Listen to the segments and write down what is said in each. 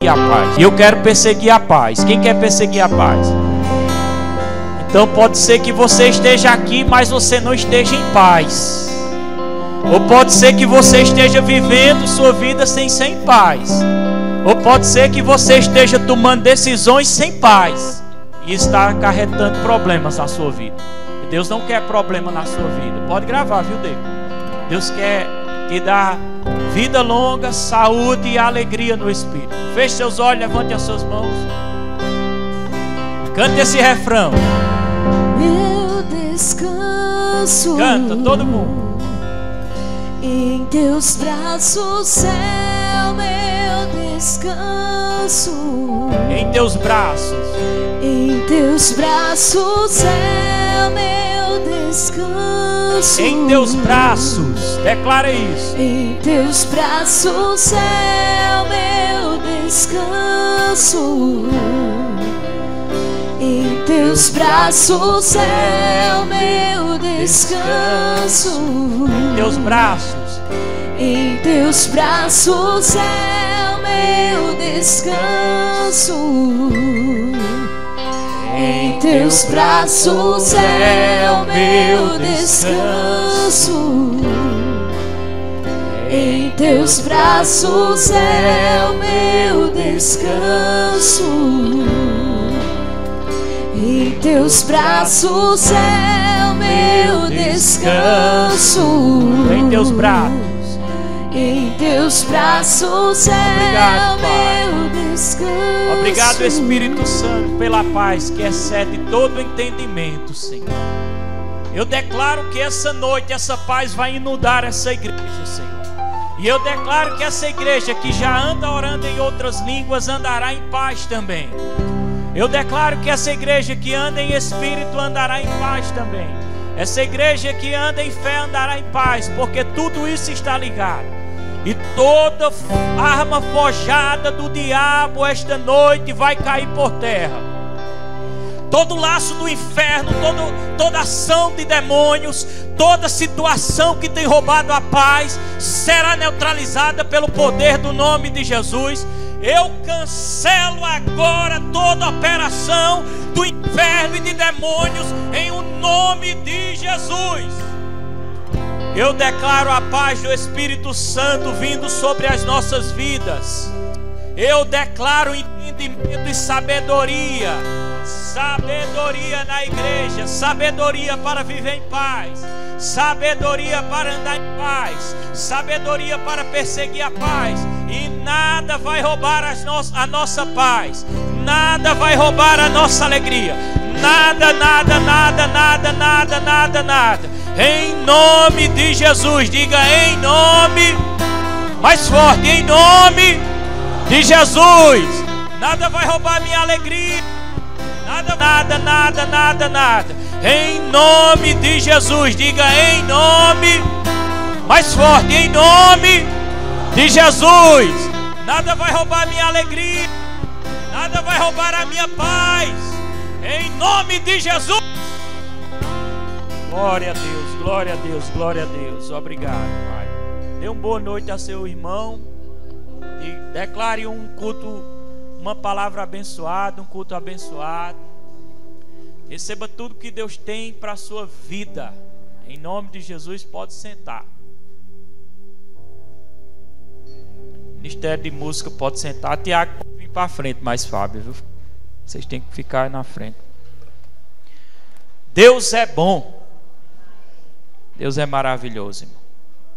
a paz. E eu quero perseguir a paz. Quem quer perseguir a paz? Então pode ser que você esteja aqui, mas você não esteja em paz. Ou pode ser que você esteja vivendo sua vida sem ser em paz. Ou pode ser que você esteja tomando decisões sem paz e está acarretando problemas na sua vida. E Deus não quer problema na sua vida. Pode gravar, viu, Deus? Deus quer te dar vida longa, saúde e alegria no Espírito. Feche seus olhos, levante as suas mãos. Cante esse refrão. Meu descanso. Canta, todo mundo. Em teus braços, céu, meu descanso. Em teus braços. Em teus braços, céu, meu descanso. Em teus braços, declara isso. Em teus braços, céu, meu descanso. Em teus braços, céu, meu descanso. Em teus braços. Em teus braços, céu, meu descanso. Em teus braços, céu, meu descanso. Em teus braços, céu, meu descanso. Em teus braços, céu, meu descanso. Em teus braços. Em teus braços, céu, meu descanso. Obrigado, Espírito Santo, pela paz que excede todo entendimento, Senhor. Eu declaro que essa noite, essa paz vai inundar essa igreja, Senhor. E eu declaro que essa igreja que já anda orando em outras línguas andará em paz também. Eu declaro que essa igreja que anda em espírito andará em paz também. Essa igreja que anda em fé andará em paz, porque tudo isso está ligado. E toda arma forjada do diabo esta noite vai cair por terra. Todo laço do inferno, toda ação de demônios, toda situação que tem roubado a paz será neutralizada pelo poder do nome de Jesus. Eu cancelo agora toda operação do inferno e de demônios em o nome de Jesus. Eu declaro a paz do Espírito Santo vindo sobre as nossas vidas. Eu declaro entendimento e sabedoria. Sabedoria na igreja. Sabedoria para viver em paz. Sabedoria para andar em paz. Sabedoria para perseguir a paz. E nada vai roubar a nossa paz. Nada vai roubar a nossa alegria. Nada, nada, nada, nada, nada, nada, nada. Em nome de Jesus, diga em nome, mais forte, em nome de Jesus. Nada vai roubar minha alegria. Nada, nada, nada, nada, nada. Em nome de Jesus, diga em nome, mais forte, em nome de Jesus. Nada vai roubar minha alegria. Nada vai roubar a minha paz. Em nome de Jesus. Glória a Deus, glória a Deus, glória a Deus. Obrigado, Pai. Dê uma boa noite a seu irmão. E declare um culto, uma palavra abençoada, um culto abençoado. Receba tudo que Deus tem para a sua vida. Em nome de Jesus, pode sentar. Ministério de Música, pode sentar. Tiago, pode vir para frente, mais Fábio, viu? Vocês têm que ficar na frente. Deus é bom. Deus é maravilhoso, irmão.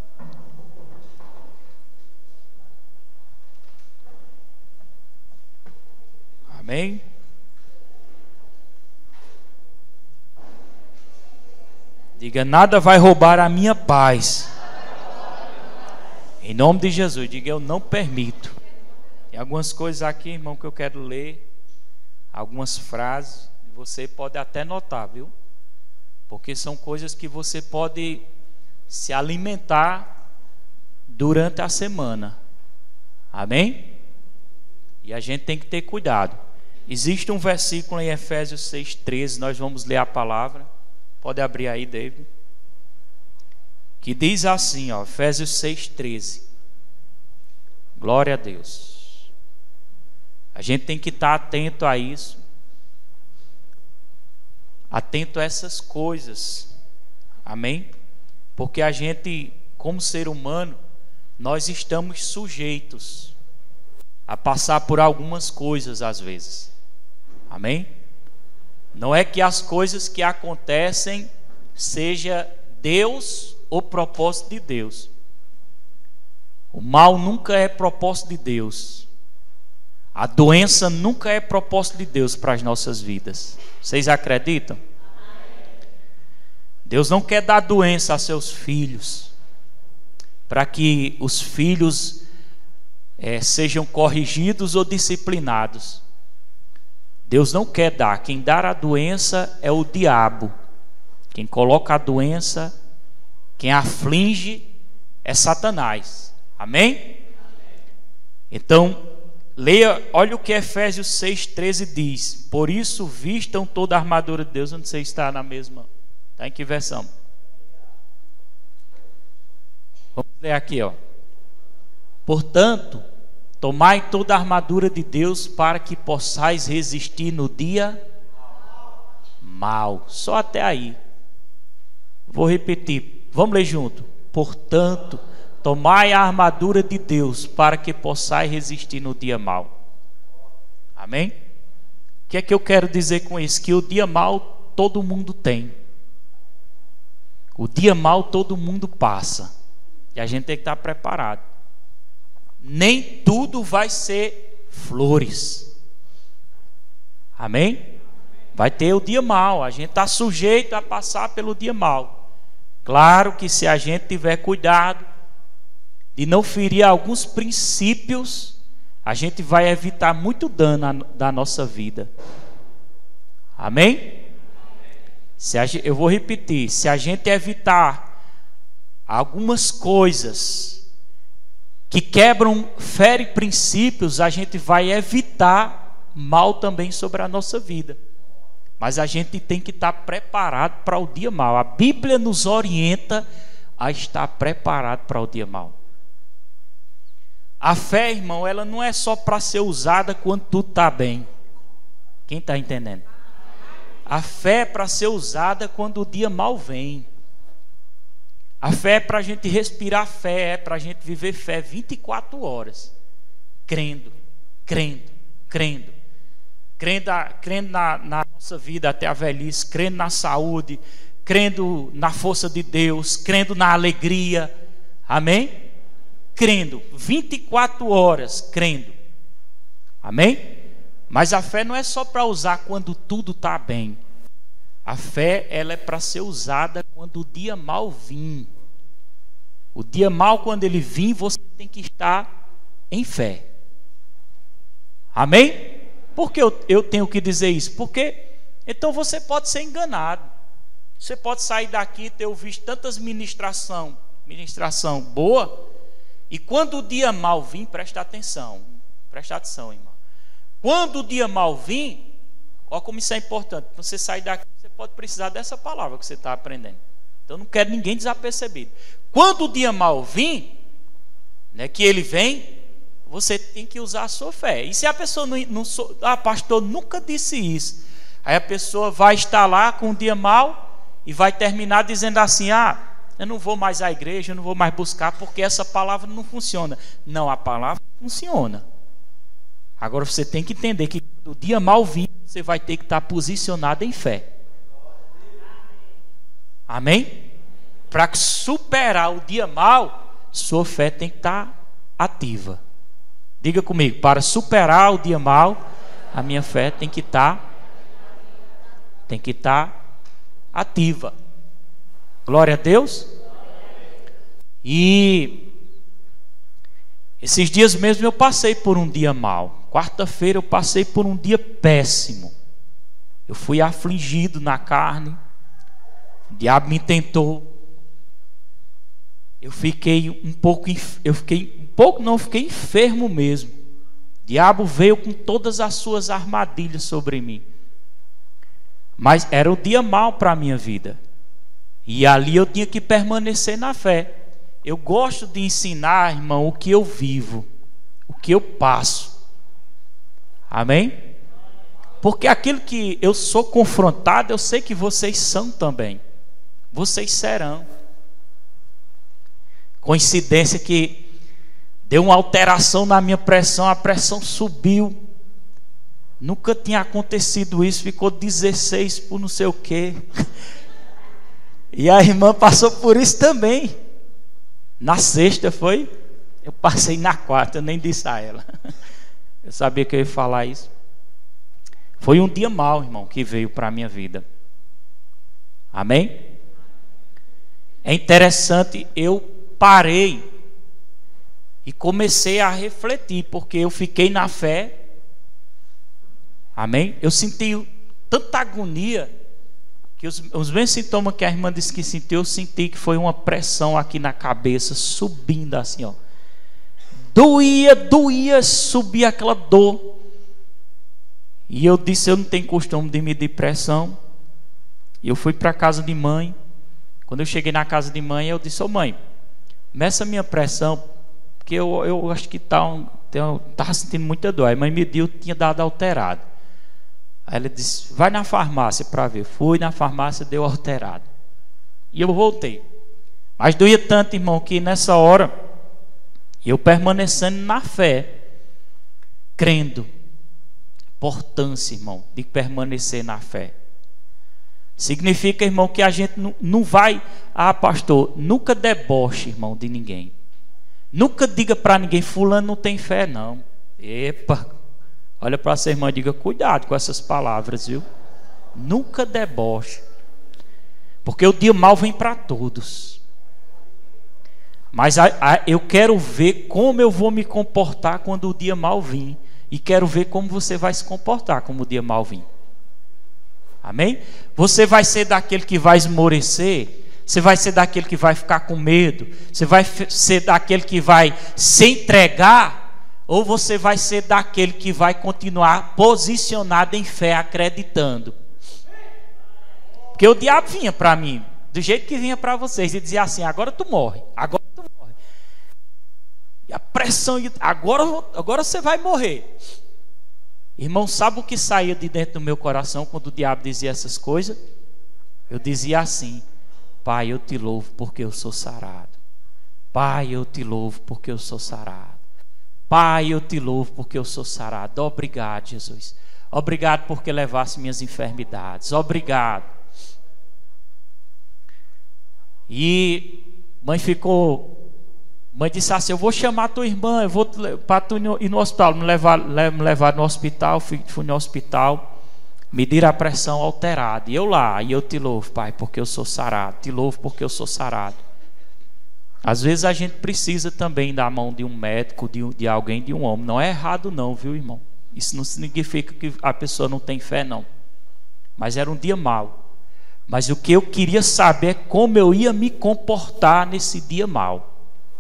Amém? Diga, nada vai roubar a minha paz. Em nome de Jesus, diga, eu não permito. Tem algumas coisas aqui, irmão, que eu quero ler. Algumas frases. Você pode até notar, viu? Porque são coisas que você pode se alimentar durante a semana. Amém? E a gente tem que ter cuidado. Existe um versículo em Efésios 6,13. Nós vamos ler a palavra. Pode abrir aí, David. Que diz assim, ó, Efésios 6,13. Glória a Deus. A gente tem que estar atento a isso, atento a essas coisas, amém? Porque a gente, como ser humano, nós estamos sujeitos a passar por algumas coisas às vezes, amém? Não é que as coisas que acontecem seja Deus ou propósito de Deus. O mal nunca é propósito de Deus. A doença nunca é propósito de Deus para as nossas vidas. Vocês acreditam? Deus não quer dar doença a seus filhos, para que os filhos sejam corrigidos ou disciplinados. Deus não quer dar. Quem dá a doença é o diabo. Quem coloca a doença, quem aflige é Satanás. Amém? Então, leia, olha o que Efésios 6,13 diz. Por isso vistam toda a armadura de Deus. Onde você está na mesma? Está em que versão? Vamos ler aqui, ó. Portanto, tomai toda a armadura de Deus para que possais resistir no dia mal. Só até aí. Vou repetir. Vamos ler junto. Portanto, tomai a armadura de Deus para que possais resistir no dia mal. Amém? O que é que eu quero dizer com isso? Que o dia mal todo mundo tem. O dia mal todo mundo passa. E a gente tem que estar preparado. Nem tudo vai ser flores. Amém? Vai ter o dia mal. A gente está sujeito a passar pelo dia mal. Claro que se a gente tiver cuidado de não ferir alguns princípios, a gente vai evitar muito dano da nossa vida. Amém? Eu vou repetir. Se a gente evitar algumas coisas que quebram, ferem princípios, a gente vai evitar mal também sobre a nossa vida. Mas a gente tem que estar preparado para o dia mal. A Bíblia nos orienta a estar preparado para o dia mal. A fé, irmão, ela não é só para ser usada quando tudo está bem. Quem está entendendo? A fé é para ser usada quando o dia mal vem. A fé é para a gente respirar fé, é para a gente viver fé 24 horas. Crendo, crendo, crendo. Crendo na nossa vida até a velhice, crendo na saúde, crendo na força de Deus, crendo na alegria. Amém? Crendo, 24 horas crendo. Amém? Mas a fé não é só para usar quando tudo está bem. A fé, ela é para ser usada quando o dia mal vir. O dia mal, quando ele vir, você tem que estar em fé. Amém? Por que eu tenho que dizer isso? Porque então você pode ser enganado. Você pode sair daqui e ter ouvido tantas ministração boa, e quando o dia mal vir, presta atenção, irmão. Quando o dia mal vir, olha como isso é importante. Você sair daqui, você pode precisar dessa palavra que você está aprendendo. Então eu não quero ninguém desapercebido. Quando o dia mal vir, né, que ele vem, você tem que usar a sua fé. E se a pessoa não pastor, nunca disse isso. Aí a pessoa vai estar lá com o dia mal e vai terminar dizendo assim: eu não vou mais à igreja, eu não vou mais buscar porque essa palavra não funciona. Não, a palavra funciona. Agora você tem que entender que o dia mal vir, você vai ter que estar posicionado em fé. Amém? Para superar o dia mal, sua fé tem que estar ativa. Diga comigo, para superar o dia mal, a minha fé tem que estar ativa. Glória a Deus. E esses dias mesmo eu passei por um dia mal. Quarta-feira eu passei por um dia péssimo. Eu fui afligido na carne. O diabo me tentou. Eu fiquei enfermo mesmo. O diabo veio com todas as suas armadilhas sobre mim. Mas era o dia mau para a minha vida. E ali eu tinha que permanecer na fé. Eu gosto de ensinar, irmão, o que eu vivo, o que eu passo. Amém? Porque aquilo que eu sou confrontado, eu sei que vocês são também. Vocês serão. Coincidência que deu uma alteração na minha pressão, a pressão subiu. Nunca tinha acontecido isso, ficou 16 por não sei o quê. E a irmã passou por isso também. Na sexta foi, eu passei na quarta, eu nem disse a ela. Eu sabia que eu ia falar isso. Foi um dia mau, irmão, que veio para a minha vida. Amém? É interessante, eu parei e comecei a refletir, porque eu fiquei na fé. Amém? Eu senti tanta agonia, que os mesmos sintomas que a irmã disse que sentiu, eu senti que foi uma pressão aqui na cabeça, subindo assim, ó. Doía, subia aquela dor. E eu disse, eu não tenho costume de medir pressão. E eu fui para a casa de mãe. Quando eu cheguei na casa de mãe, eu disse, ô mãe, meça a minha pressão, porque eu acho que estava sentindo muita dor. A mãe mediu, tinha dado alterado. Aí ela disse, vai na farmácia para ver. Fui na farmácia, deu alterado. E eu voltei. Mas doía tanto, irmão, que nessa hora, eu permanecendo na fé, crendo. Importância, irmão, de permanecer na fé. Significa, irmão, que a gente não vai, pastor, nunca deboche, irmão, de ninguém. Nunca diga para ninguém, fulano não tem fé, não. Epa, olha para essa irmã e diga, cuidado com essas palavras, viu? Nunca deboche. Porque o dia mau vem para todos. Mas eu quero ver como eu vou me comportar quando o dia mau vir. E quero ver como você vai se comportar como o dia mau vir. Amém? Você vai ser daquele que vai esmorecer? Você vai ser daquele que vai ficar com medo? Você vai ser daquele que vai se entregar? Ou você vai ser daquele que vai continuar posicionado em fé, acreditando? Porque o diabo vinha para mim, do jeito que vinha para vocês, e dizia assim, agora tu morre, agora tu morre. E a pressão, agora você vai morrer. Irmão, sabe o que saía de dentro do meu coração quando o diabo dizia essas coisas? Eu dizia assim, Pai, eu te louvo porque eu sou sarado. Pai, eu te louvo porque eu sou sarado. Pai, eu te louvo porque eu sou sarado. Obrigado, Jesus. Obrigado porque levasse minhas enfermidades. Obrigado. E mãe disse assim, eu vou chamar a tua irmã, eu vou para tu ir no hospital, me levar no hospital. Fui no hospital, mediram a pressão alterada, e eu lá, e eu te louvo, Pai, porque eu sou sarado, te louvo porque eu sou sarado. Às vezes a gente precisa também da mão de um médico, de alguém, de um homem. Não é errado não, viu, irmão? Isso não significa que a pessoa não tem fé, não. Mas era um dia mau. Mas o que eu queria saber é como eu ia me comportar nesse dia mau.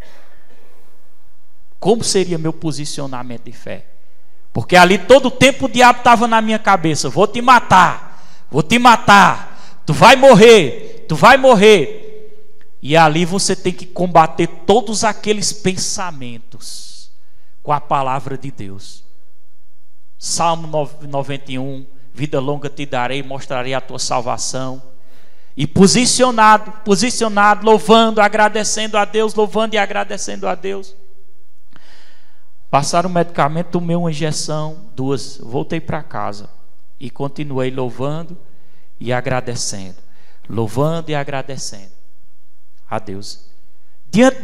Como seria meu posicionamento de fé? Porque ali todo o tempo o diabo estava na minha cabeça. Vou te matar, tu vai morrer. E ali você tem que combater todos aqueles pensamentos com a palavra de Deus. Salmo 91, vida longa te darei, mostrarei a tua salvação. E posicionado, louvando, agradecendo a Deus, louvando e agradecendo a Deus. Passaram o medicamento, tomei uma injeção, 2, voltei para casa e continuei louvando e agradecendo. Louvando e agradecendo a Deus. Diante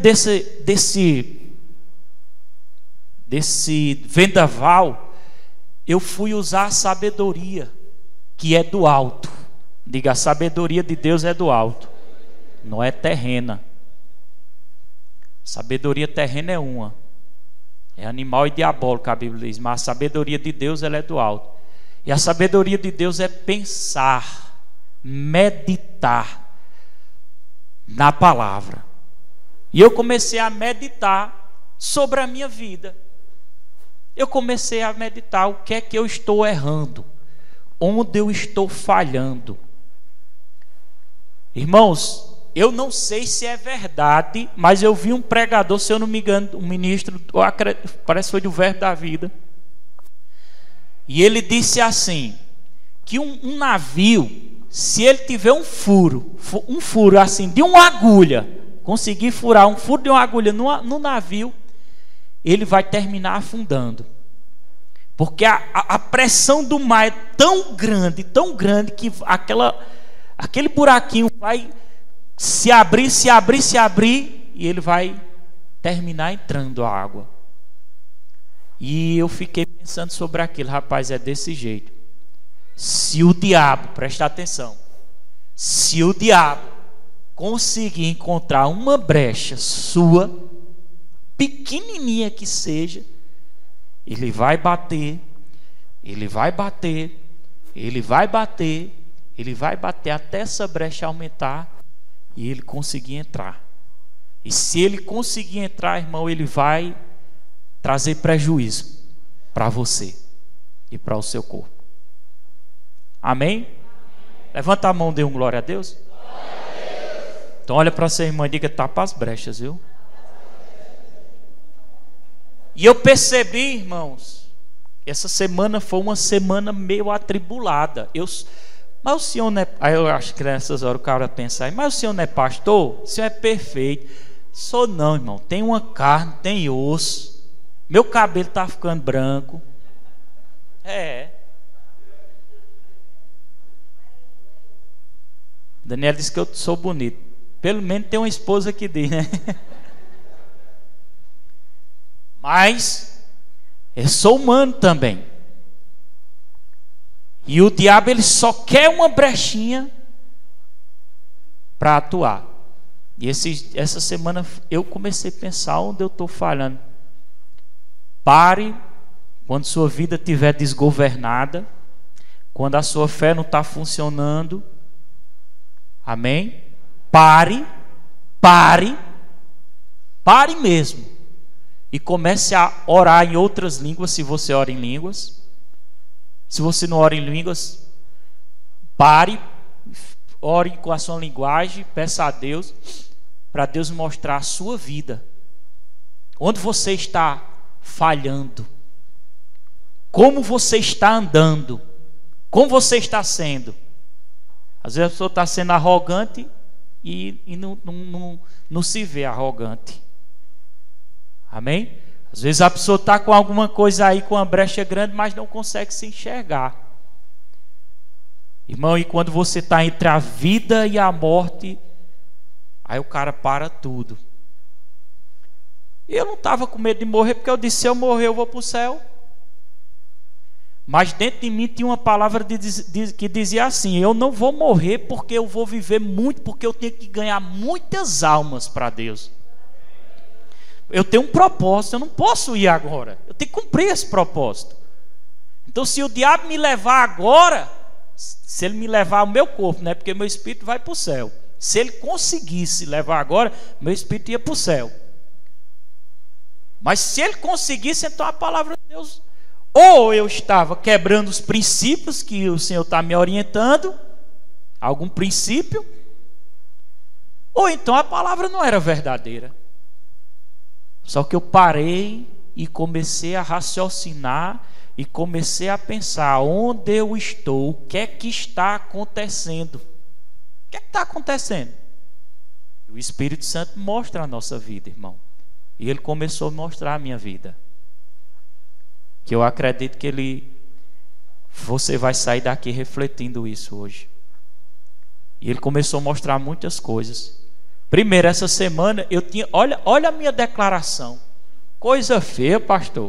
desse vendaval, eu fui usar a sabedoria que é do alto. Diga, a sabedoria de Deus é do alto, não é terrena. Sabedoria terrena é uma, é animal e diabólica, a Bíblia diz. Mas a sabedoria de Deus, ela é do alto. E a sabedoria de Deus é pensar, meditar na palavra. E eu comecei a meditar sobre a minha vida. Eu comecei a meditar o que é que eu estou errando, onde eu estou falhando. Irmãos, eu não sei se é verdade, mas eu vi um pregador, se eu não me engano, um ministro, parece que foi do Verbo da Vida, E ele disse assim, que um navio, se ele tiver um furo assim, de uma agulha, conseguir furar um furo de uma agulha no navio, ele vai terminar afundando. Porque a pressão do mar é tão grande, que aquele buraquinho vai se abrir, e ele vai terminar entrando a água. E eu fiquei pensando sobre aquilo, rapaz, é desse jeito. Se o diabo, presta atenção, se o diabo conseguir encontrar uma brecha sua, pequenininha que seja, ele vai bater até essa brecha aumentar e ele conseguir entrar. E se ele conseguir entrar, irmão, ele vai trazer prejuízo para você e para o seu corpo. Amém? Levanta a mão, dê um glória a Deus. Então olha para sua irmã e diga, tapa as brechas, viu? E eu percebi, irmãos, essa semana foi uma semana meio atribulada. Mas o senhor não é... Aí eu acho que nessas horas o cara pensa, mas o senhor não é pastor? O senhor é perfeito. Sou não, irmão. Tem uma carne, tem osso. Meu cabelo está ficando branco. Daniel disse que eu sou bonito. Pelo menos tem uma esposa que diz, né? Mas eu sou humano também. E o diabo, ele só quer uma brechinha para atuar. E essa semana eu comecei a pensar onde eu estou falhando. Pare quando sua vida estiver desgovernada, quando a sua fé não está funcionando. Amém? Pare mesmo. E comece a orar em outras línguas, se você ora em línguas. Se você não ora em línguas, pare, ore com a sua linguagem, peça a Deus, para Deus mostrar a sua vida. Onde você está falhando. Como você está andando. Como você está sendo. Às vezes a pessoa está sendo arrogante e não se vê arrogante. Amém? Às vezes a pessoa está com alguma coisa aí, com uma brecha grande, mas não consegue se enxergar. Irmão, e quando você está entre a vida e a morte, aí o cara para tudo. Eu não estava com medo de morrer, porque eu disse, se eu morrer eu vou para o céu. Mas dentro de mim tinha uma palavra que dizia assim, eu não vou morrer porque eu vou viver muito, porque eu tenho que ganhar muitas almas para Deus. Eu tenho um propósito, eu não posso ir agora. Eu tenho que cumprir esse propósito. Então se o diabo me levar agora, se ele me levar o meu corpo, né, porque meu espírito vai para o céu. Se ele conseguisse levar agora, meu espírito ia para o céu. Mas se ele conseguisse, então a palavra de Deus, ou eu estava quebrando os princípios que o Senhor está me orientando, algum princípio, ou então a palavra não era verdadeira. Só que eu parei e comecei a raciocinar e comecei a pensar onde eu estou, o que é que está acontecendo. O que é que está acontecendo? O Espírito Santo mostra a nossa vida, irmão. E ele começou a mostrar a minha vida. Que eu acredito que você vai sair daqui refletindo isso hoje. E ele começou a mostrar muitas coisas. Primeiro, essa semana eu tinha... Olha a minha declaração. Coisa feia, pastor.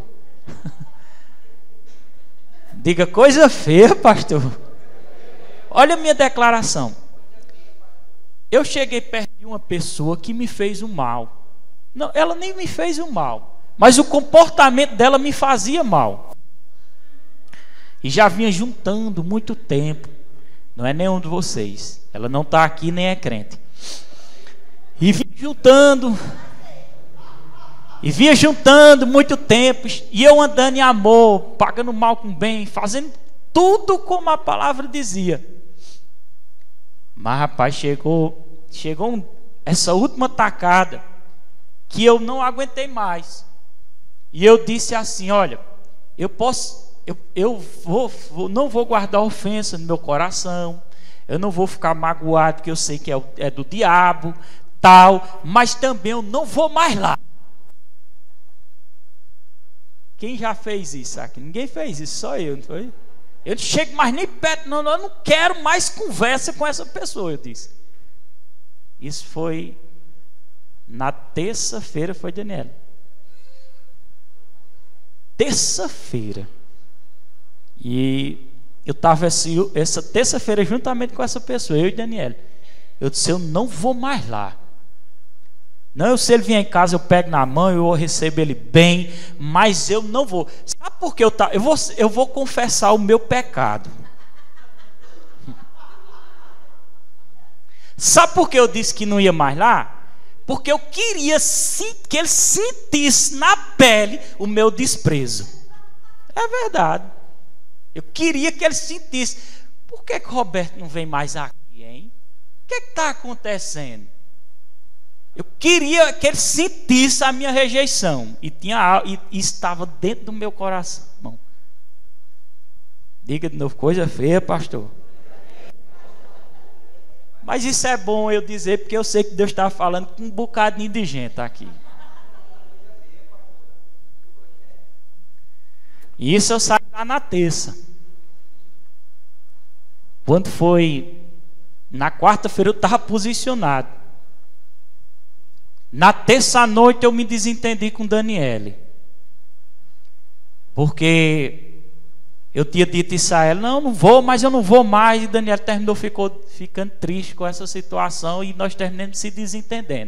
Diga, coisa feia, pastor. Olha a minha declaração. Eu cheguei perto de uma pessoa que me fez um mal. Não, ela nem me fez um mal, mas o comportamento dela me fazia mal. E já vinha juntando muito tempo. Não é nenhum de vocês. Ela não está aqui nem é crente. E vinha juntando muito tempo. E eu andando em amor, pagando mal com bem, fazendo tudo como a palavra dizia. Mas rapaz, chegou essa última tacada que eu não aguentei mais. E eu disse assim, olha, eu posso não vou guardar ofensa no meu coração, eu não vou ficar magoado, porque eu sei que é do diabo, tal, mas também eu não vou mais lá. Quem já fez isso aqui? Ninguém fez isso, só eu, não foi? Eu não chego mais nem perto, não, eu não quero mais conversa com essa pessoa, eu disse. Isso foi na terça-feira, foi, Daniela? Terça-feira. E eu estava essa terça-feira juntamente com essa pessoa, eu e Daniela. Eu disse, eu não vou mais lá. Não, se ele vier em casa, eu pego na mão, eu recebo ele bem, mas eu não vou. Sabe por que eu vou confessar o meu pecado. Sabe por que eu disse que não ia mais lá? Porque eu queria que ele sentisse na pele o meu desprezo. É verdade. Eu queria que ele sentisse. Por que Roberto não vem mais aqui, hein? O que está acontecendo? Eu queria que ele sentisse a minha rejeição. E estava dentro do meu coração. Irmão. Diga de novo, coisa feia, pastor. Mas isso é bom eu dizer, porque eu sei que Deus está falando com um bocadinho de gente aqui. E isso eu saí lá na terça. Quando foi na quarta-feira, eu estava posicionado. Na terça-noite eu me desentendi com Daniele. Porque eu tinha dito isso a ela, não vou, mas eu não vou mais. E Daniele ficou ficando triste com essa situação e nós terminamos se desentendendo.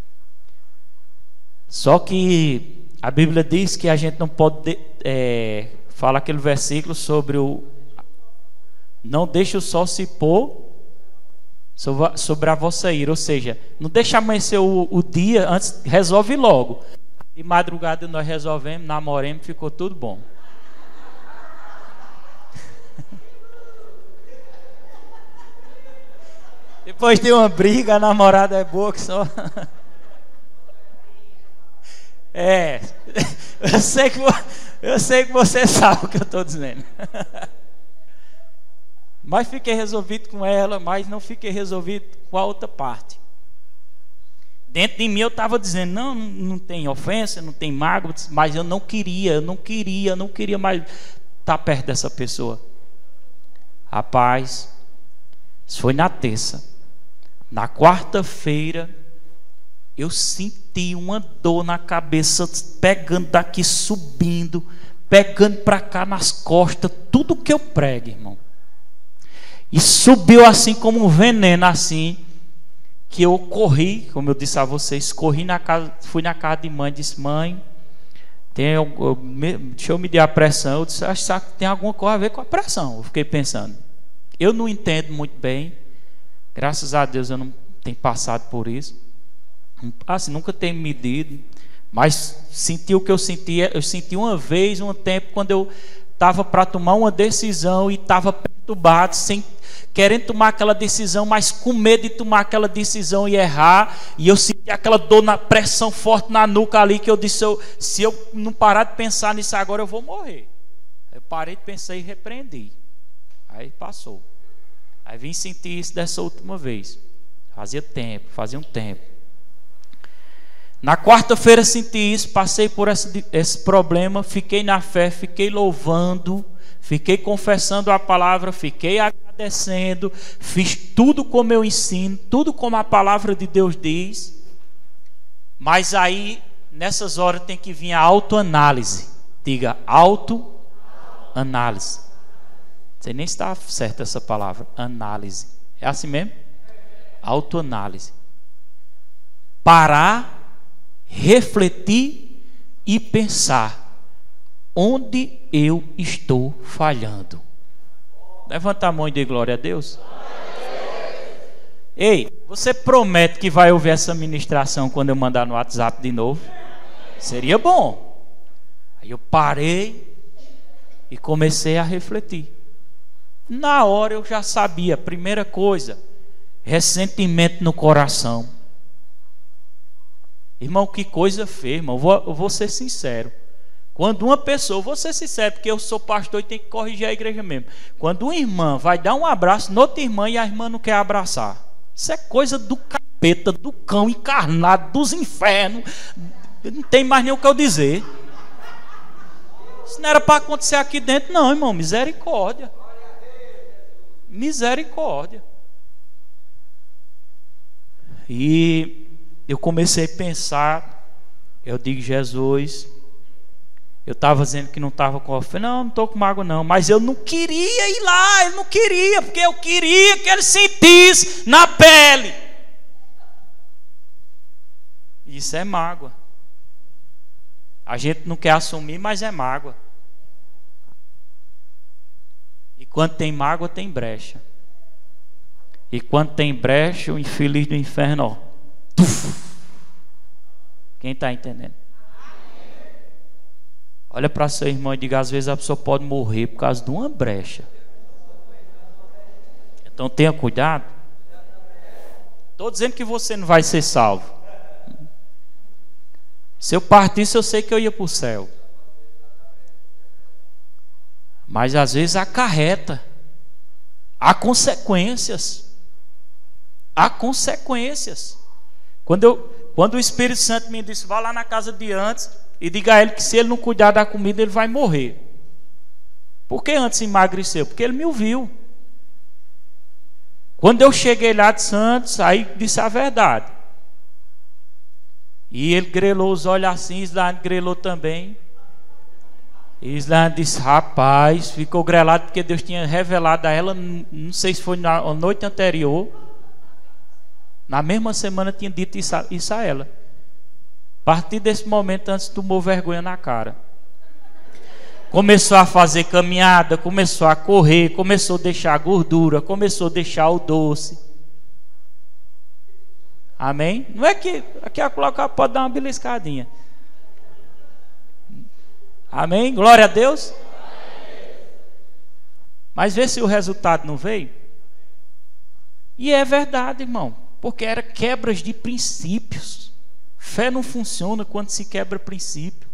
Só que a Bíblia diz que a gente não pode falar aquele versículo sobre não deixe o sol se pôr sobre a vossa ira, ou seja, não deixa amanhecer o dia antes, resolve logo. De madrugada nós resolvemos, namoremos, ficou tudo bom. Depois de uma briga, a namorada é boa que só. Eu sei que você sabe o que eu estou dizendo. Mas fiquei resolvido com ela, mas não fiquei resolvido com a outra parte. Dentro de mim eu estava dizendo, não tem ofensa, não tem mágoa, mas eu não queria mais estar perto dessa pessoa. Rapaz, isso foi na terça. Na quarta-feira, eu senti uma dor na cabeça, pegando daqui, subindo, pegando para cá nas costas, tudo que eu prego, irmão. E subiu assim como um veneno, assim, que eu corri, como eu disse a vocês, fui na casa de mãe, disse, mãe, deixa eu medir a pressão. Eu disse, acho que tem alguma coisa a ver com a pressão. Eu fiquei pensando, eu não entendo muito bem, graças a Deus eu não tenho passado por isso, assim, nunca tenho medido, mas senti o que eu sentia. Eu senti uma vez, um tempo, quando eu estava para tomar uma decisão e estava perturbado, querendo tomar aquela decisão, mas com medo de tomar aquela decisão e errar. E eu senti aquela dor, na pressão forte na nuca ali, que eu disse, se eu não parar de pensar nisso agora, eu vou morrer. Eu parei de pensar e repreendi. Aí passou. Aí vim sentir isso dessa última vez. Fazia um tempo. Na quarta-feira senti isso, passei por esse problema, fiquei na fé, fiquei louvando, fiquei confessando a palavra, fiquei agradecendo, fiz tudo como eu ensino, tudo como a palavra de Deus diz. Mas aí, nessas horas, tem que vir a autoanálise. Diga, autoanálise. Não sei nem se está certa essa palavra, análise. É assim mesmo? Autoanálise. Parar, refletir e pensar onde eu estou falhando. Levanta a mão e dê glória a Deus. Ei, você promete que vai ouvir essa ministração quando eu mandar no WhatsApp de novo? Seria bom. Aí eu parei e comecei a refletir. Na hora eu já sabia, primeira coisa, ressentimento no coração. Irmão, que coisa feia, irmão. Eu vou ser sincero. Quando uma pessoa, vou ser sincero, porque eu sou pastor e tenho que corrigir a igreja mesmo. Quando uma irmã vai dar um abraço na outra irmã e a irmã não quer abraçar, isso é coisa do capeta, do cão encarnado, dos infernos. Não tem mais nem o que eu dizer. Isso não era para acontecer aqui dentro, não, irmão. Misericórdia. Misericórdia. E eu comecei a pensar, eu digo, Jesus, eu estava dizendo que não estava com fome. Não estou com mágoa não, mas eu não queria ir lá, eu não queria, porque eu queria que ele sentisse na pele. Isso é mágoa. A gente não quer assumir, mas é mágoa. E quando tem mágoa, tem brecha. E quando tem brecha, o infeliz do inferno, ó. Tuf. Quem está entendendo? Olha para seu irmão e diga: às vezes a pessoa pode morrer por causa de uma brecha. Então tenha cuidado. Estou dizendo que você não vai ser salvo. Se eu partisse, eu sei que eu ia para o céu. Mas às vezes acarreta. Há consequências. Há consequências. Quando o Espírito Santo me disse: vá lá na casa de antes e diga a ele que se ele não cuidar da comida, ele vai morrer. Por que antes emagreceu? Porque ele me ouviu. Quando eu cheguei lá de Santos, aí disse a verdade. E ele grelou os olhos assim, Islane grelou também. E Islane disse: rapaz, ficou grelado porque Deus tinha revelado a ela, não sei se foi na noite anterior, na mesma semana tinha dito isso a ela. A partir desse momento, antes tomou vergonha na cara. Começou a fazer caminhada, começou a correr, começou a deixar a gordura, começou a deixar o doce. Amém? Não é que aqui a colocar pode dar uma beliscadinha. Amém? Glória a Deus. Mas vê se o resultado não veio. E é verdade, irmão, porque era quebras de princípios. Fé não funciona quando se quebra princípio.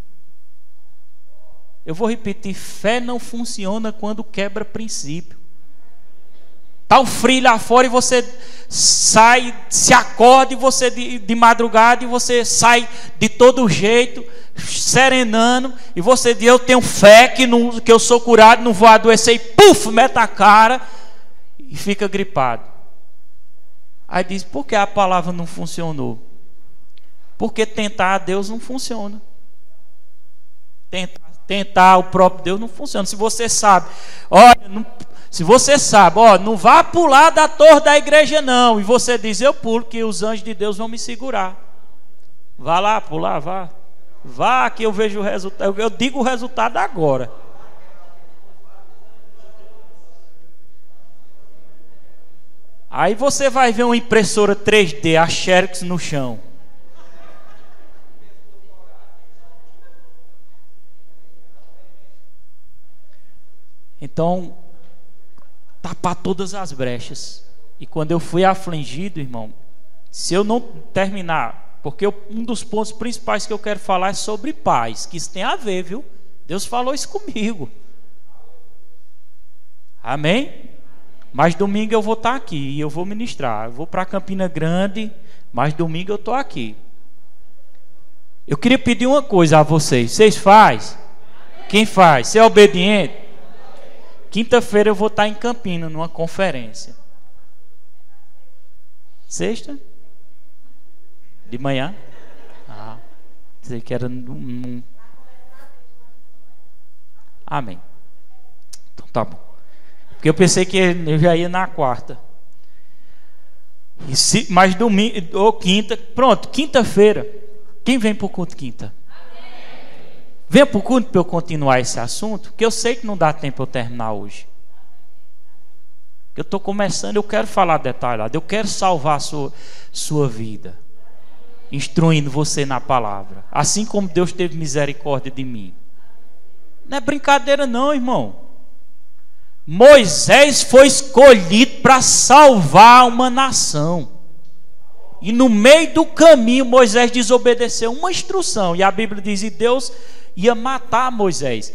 Eu vou repetir: fé não funciona quando quebra princípio. Está o frio lá fora e você sai, se acorda e você de madrugada e você sai de todo jeito, serenando, e você diz: eu tenho fé que eu sou curado, não vou adoecer, e puf, mete a cara e fica gripado. Aí diz: por que a palavra não funcionou? Porque tentar a Deus não funciona. Tentar o próprio Deus não funciona. Se você sabe, olha, não vá pular da torre da igreja não, e você diz: eu pulo, que os anjos de Deus vão me segurar. Vá lá pular, vá que eu vejo o resultado. Eu digo o resultado agora. Aí você vai ver uma impressora 3D, a Xerox no chão. Então, tapar todas as brechas. E quando eu fui afligido, irmão, se eu não terminar, porque um dos pontos principais que eu quero falar é sobre paz, que isso tem a ver, viu? Deus falou isso comigo. Amém? Mas domingo eu vou estar aqui e eu vou ministrar. Eu vou para Campina Grande, mas domingo eu estou aqui. Eu queria pedir uma coisa a vocês. Vocês fazem? Quem faz? Você é obediente? Quinta-feira eu vou estar em Campina, numa conferência. Sexta? De manhã? Sei que era Amém. Então tá bom. Porque eu pensei que eu já ia na quarta. Mas domingo ou quinta, pronto, quinta-feira. Quem vem para o culto quinta? Venha para o culto para eu continuar esse assunto, que eu sei que não dá tempo eu terminar hoje. Eu estou começando, eu quero falar detalhado, eu quero salvar a sua vida, instruindo você na palavra, assim como Deus teve misericórdia de mim. Não é brincadeira não, irmão. Moisés foi escolhido para salvar uma nação. E no meio do caminho Moisés desobedeceu uma instrução. E a Bíblia diz: ia matar Moisés.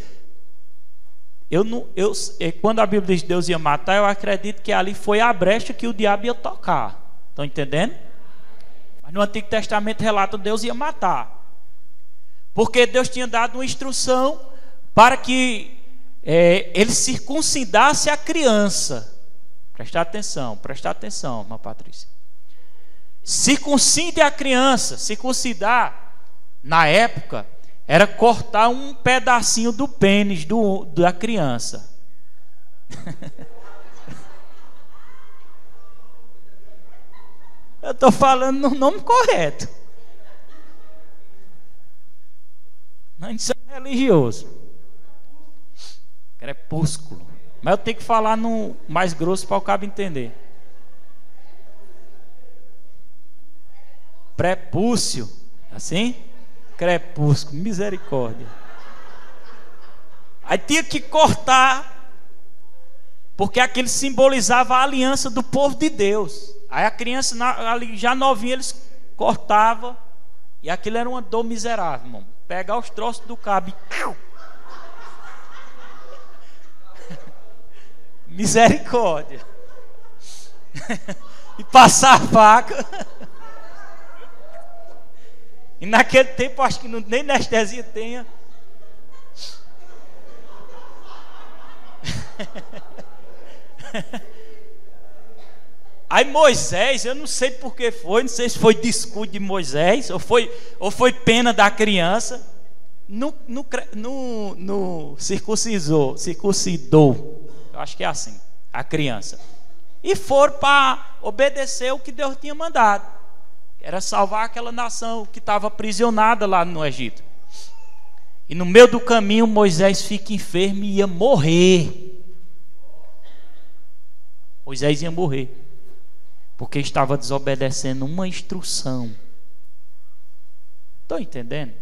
Quando a Bíblia diz que Deus ia matar, eu acredito que ali foi a brecha que o diabo ia tocar. Estão entendendo? Mas no Antigo Testamento relata que Deus ia matar. Porque Deus tinha dado uma instrução para que ele circuncidasse a criança. Presta atenção, irmã Patrícia. Circuncide a criança. Circuncidar, na época, era cortar um pedacinho do pênis da criança. Eu estou falando no nome correto. Não, isso é religioso. Crepúsculo. Mas eu tenho que falar no mais grosso para o cabo entender. Prepúcio. Assim? Crepúsculo. Misericórdia. Aí tinha que cortar, porque aquilo simbolizava a aliança do povo de Deus. Aí a criança ali já novinha eles cortavam. E aquilo era uma dor miserável, irmão. Pegar os troços do cabo e... Misericórdia. E passar a faca. E naquele tempo acho que nem anestesia tenha. Aí Moisés, eu não sei por que foi, não sei se foi descuido de Moisés ou foi pena da criança, circuncidou, eu acho que é assim, a criança. E foram para obedecer o que Deus tinha mandado, que era salvar aquela nação que estava aprisionada lá no Egito. E no meio do caminho Moisés fica enfermo e ia morrer. Moisés ia morrer. Porque estava desobedecendo uma instrução. Estão entendendo?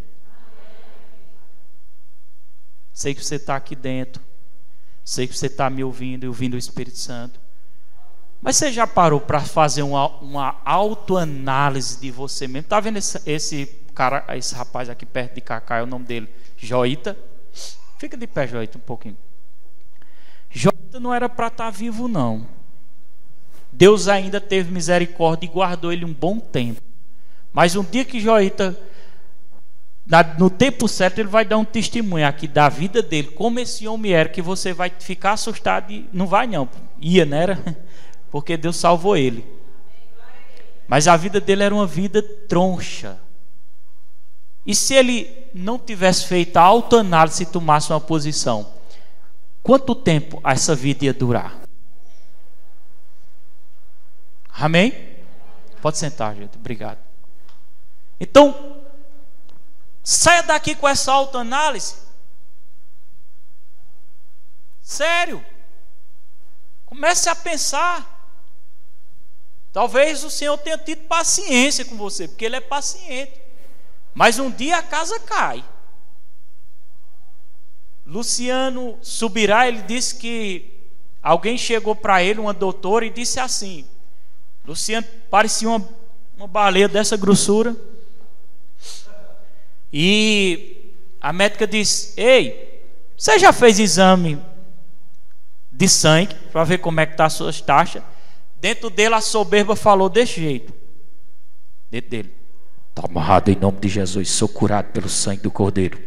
Sei que você está aqui dentro. Sei que você está me ouvindo e ouvindo o Espírito Santo. Mas você já parou para fazer uma autoanálise de você mesmo? Está vendo esse rapaz aqui perto de Cacá, é o nome dele? Joita. Fica de pé, Joita, um pouquinho. Joita não era para estar vivo, não. Deus ainda teve misericórdia e guardou ele um bom tempo. Mas um dia que Joita, no tempo certo, ele vai dar um testemunho aqui da vida dele, como esse homem era, que você vai ficar assustado e não vai não, ia, não era? Porque Deus salvou ele. Mas a vida dele era uma vida troncha. E se ele não tivesse feito a autoanálise e tomasse uma posição, quanto tempo essa vida ia durar? Amém? Pode sentar, gente. Obrigado. Então, saia daqui com essa autoanálise. Sério. Comece a pensar. Talvez o Senhor tenha tido paciência com você, porque Ele é paciente. Mas um dia a casa cai. Luciano Subirá, ele disse que alguém chegou para ele, uma doutora, e disse assim: Luciano parecia uma baleia dessa grossura. E a médica disse: ei, você já fez exame de sangue para ver como é que está as suas taxas? Dentro dele a soberba falou desse jeito. Dentro dele: está amarrado em nome de Jesus, sou curado pelo sangue do Cordeiro.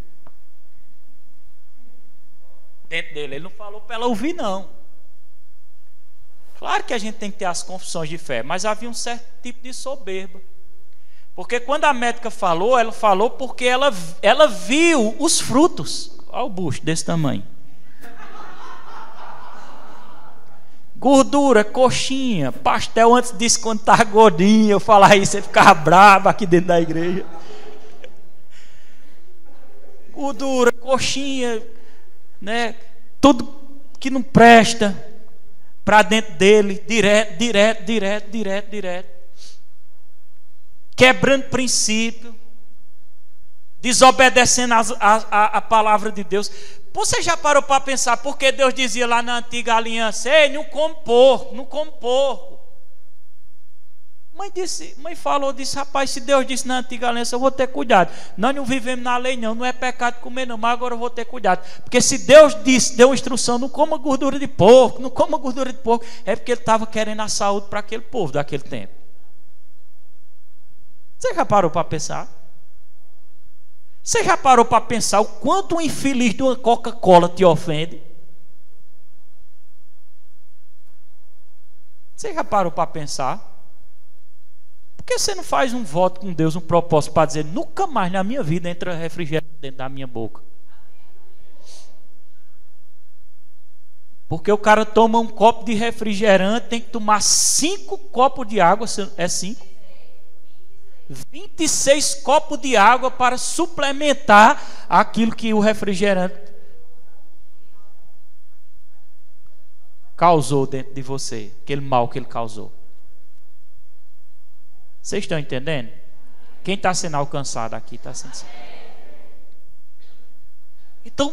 Dentro dele, ele não falou para ela ouvir, não. Claro que a gente tem que ter as confissões de fé, mas havia um certo tipo de soberba. Porque quando a médica falou, ela falou porque ela viu os frutos. Olha o bucho desse tamanho. Gordura, coxinha, pastel. Antes disso, quando estava gordinho, eu falava isso, você ficava bravo aqui dentro da igreja. Gordura, coxinha, né? Tudo que não presta para dentro dele, direto. Quebrando princípio, desobedecendo a palavra de Deus. Você já parou para pensar porque Deus dizia lá na antiga aliança: ei, não come porco, não come porco. Mãe falou, disse, rapaz, se Deus disse na antiga aliança, eu vou ter cuidado. Nós não vivemos na lei não é pecado comer não, mas agora eu vou ter cuidado. Porque se Deus disse, deu instrução, não coma gordura de porco, não coma gordura de porco, é porque Ele estava querendo a saúde para aquele povo daquele tempo. Você já parou para pensar? Você já parou para pensar o quanto um infeliz de uma Coca-Cola te ofende? Você já parou para pensar? Por que você não faz um voto com Deus, um propósito para dizer, nunca mais na minha vida entra refrigerante dentro da minha boca? Porque o cara toma um copo de refrigerante, tem que tomar 5 copos de água, é 5? 26 copos de água para suplementar aquilo que o refrigerante causou dentro de você, aquele mal que ele causou. Vocês estão entendendo? Quem está sendo alcançado aqui está sendo. Então,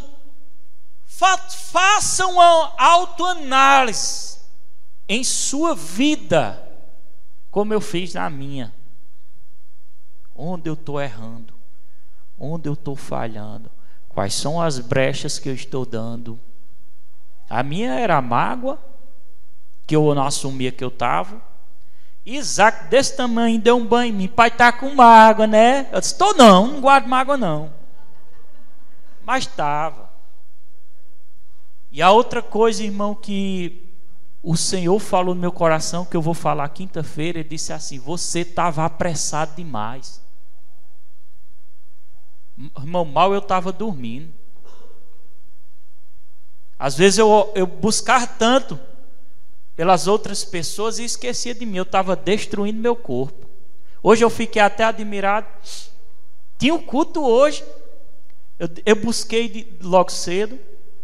faça uma autoanálise em sua vida, como eu fiz na minha. Onde eu estou errando? Onde eu estou falhando? Quais são as brechas que eu estou dando? A minha era a mágoa, que eu não assumia que eu estava. Isaac, desse tamanho, deu um banho em mim. Pai, está com mágoa, né? Eu disse, não guardo mágoa não. Mas estava. E a outra coisa, irmão, que o Senhor falou no meu coração, que eu vou falar quinta-feira, Ele disse assim, você estava apressado demais. Irmão, mal eu estava dormindo. Às vezes eu buscava tanto pelas outras pessoas e esquecia de mim. Eu estava destruindo meu corpo. Hoje eu fiquei até admirado. Tinha um culto hoje. Eu busquei logo cedo.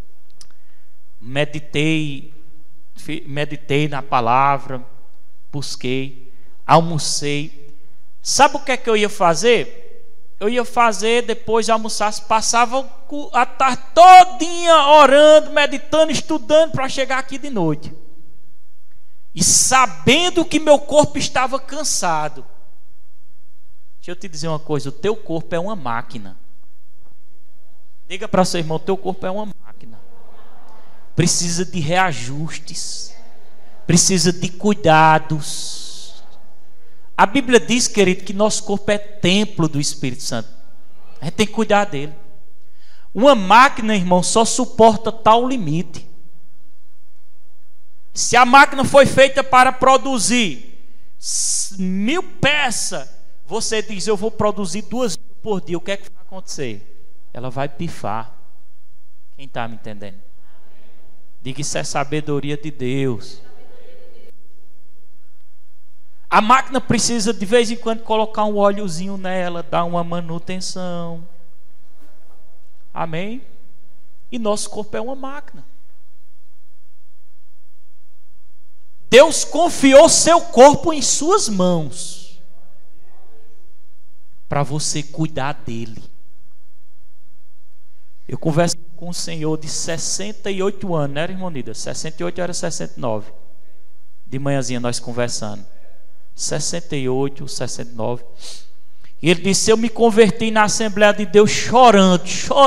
Meditei na palavra. Busquei. Almocei. Sabe o que é que eu ia fazer? Eu ia fazer depois de almoçar, passava a tarde todinha orando, meditando, estudando para chegar aqui de noite. E sabendo que meu corpo estava cansado. Deixa eu te dizer uma coisa, o teu corpo é uma máquina. Diga para seu irmão, o teu corpo é uma máquina. Precisa de reajustes. Precisa de cuidados. A Bíblia diz, querido, que nosso corpo é templo do Espírito Santo. A gente tem que cuidar dele. Uma máquina, irmão, só suporta tal limite. Se a máquina foi feita para produzir 1000 peças, você diz, eu vou produzir 2 por dia, o que é que vai acontecer? Ela vai pifar. Quem está me entendendo? Diga, isso é sabedoria de Deus. A máquina precisa de vez em quando colocar um óleozinho nela, dar uma manutenção. Amém? E nosso corpo é uma máquina. Deus confiou seu corpo em suas mãos para você cuidar dele. Eu converso com um senhor de 68 anos, não era, irmão Nida? 68 era 69. De manhãzinha nós conversando. 68, 69. E ele disse, eu me converti na Assembleia de Deus chorando.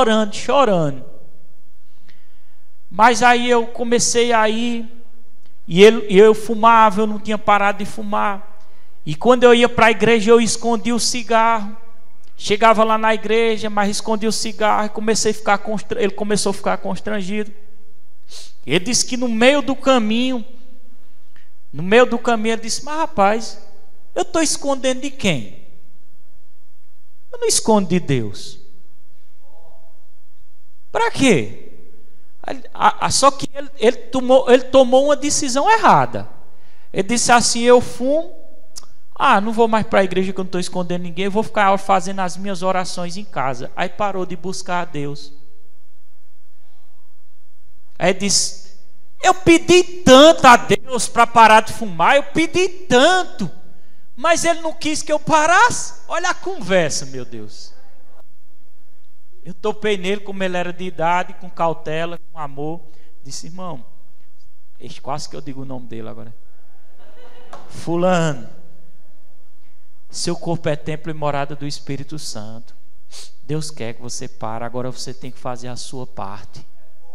Mas aí eu comecei a ir, e eu fumava, eu não tinha parado de fumar. E quando eu ia para a igreja, eu escondia o cigarro. Chegava lá na igreja, mas escondia o cigarro. E ele começou a ficar constrangido. Ele disse que no meio do caminho, ele disse, mas rapaz, eu estou escondendo de quem? Eu não escondo de Deus. Para quê? Só que ele tomou uma decisão errada. Ele disse assim, eu fumo, não vou mais para a igreja que eu não estou escondendo ninguém, eu vou ficar fazendo as minhas orações em casa. Aí parou de buscar a Deus. Aí disse, eu pedi tanto a Deus para parar de fumar, eu pedi tanto, mas Ele não quis que eu parasse. Olha a conversa, meu Deus. Eu topei nele como ele era de idade, com cautela, com amor. Disse, irmão, quase que eu digo o nome dele agora. Fulano, Seu corpo é templo e morada do Espírito Santo. Deus quer que você pare. Agora você tem que fazer a sua parte.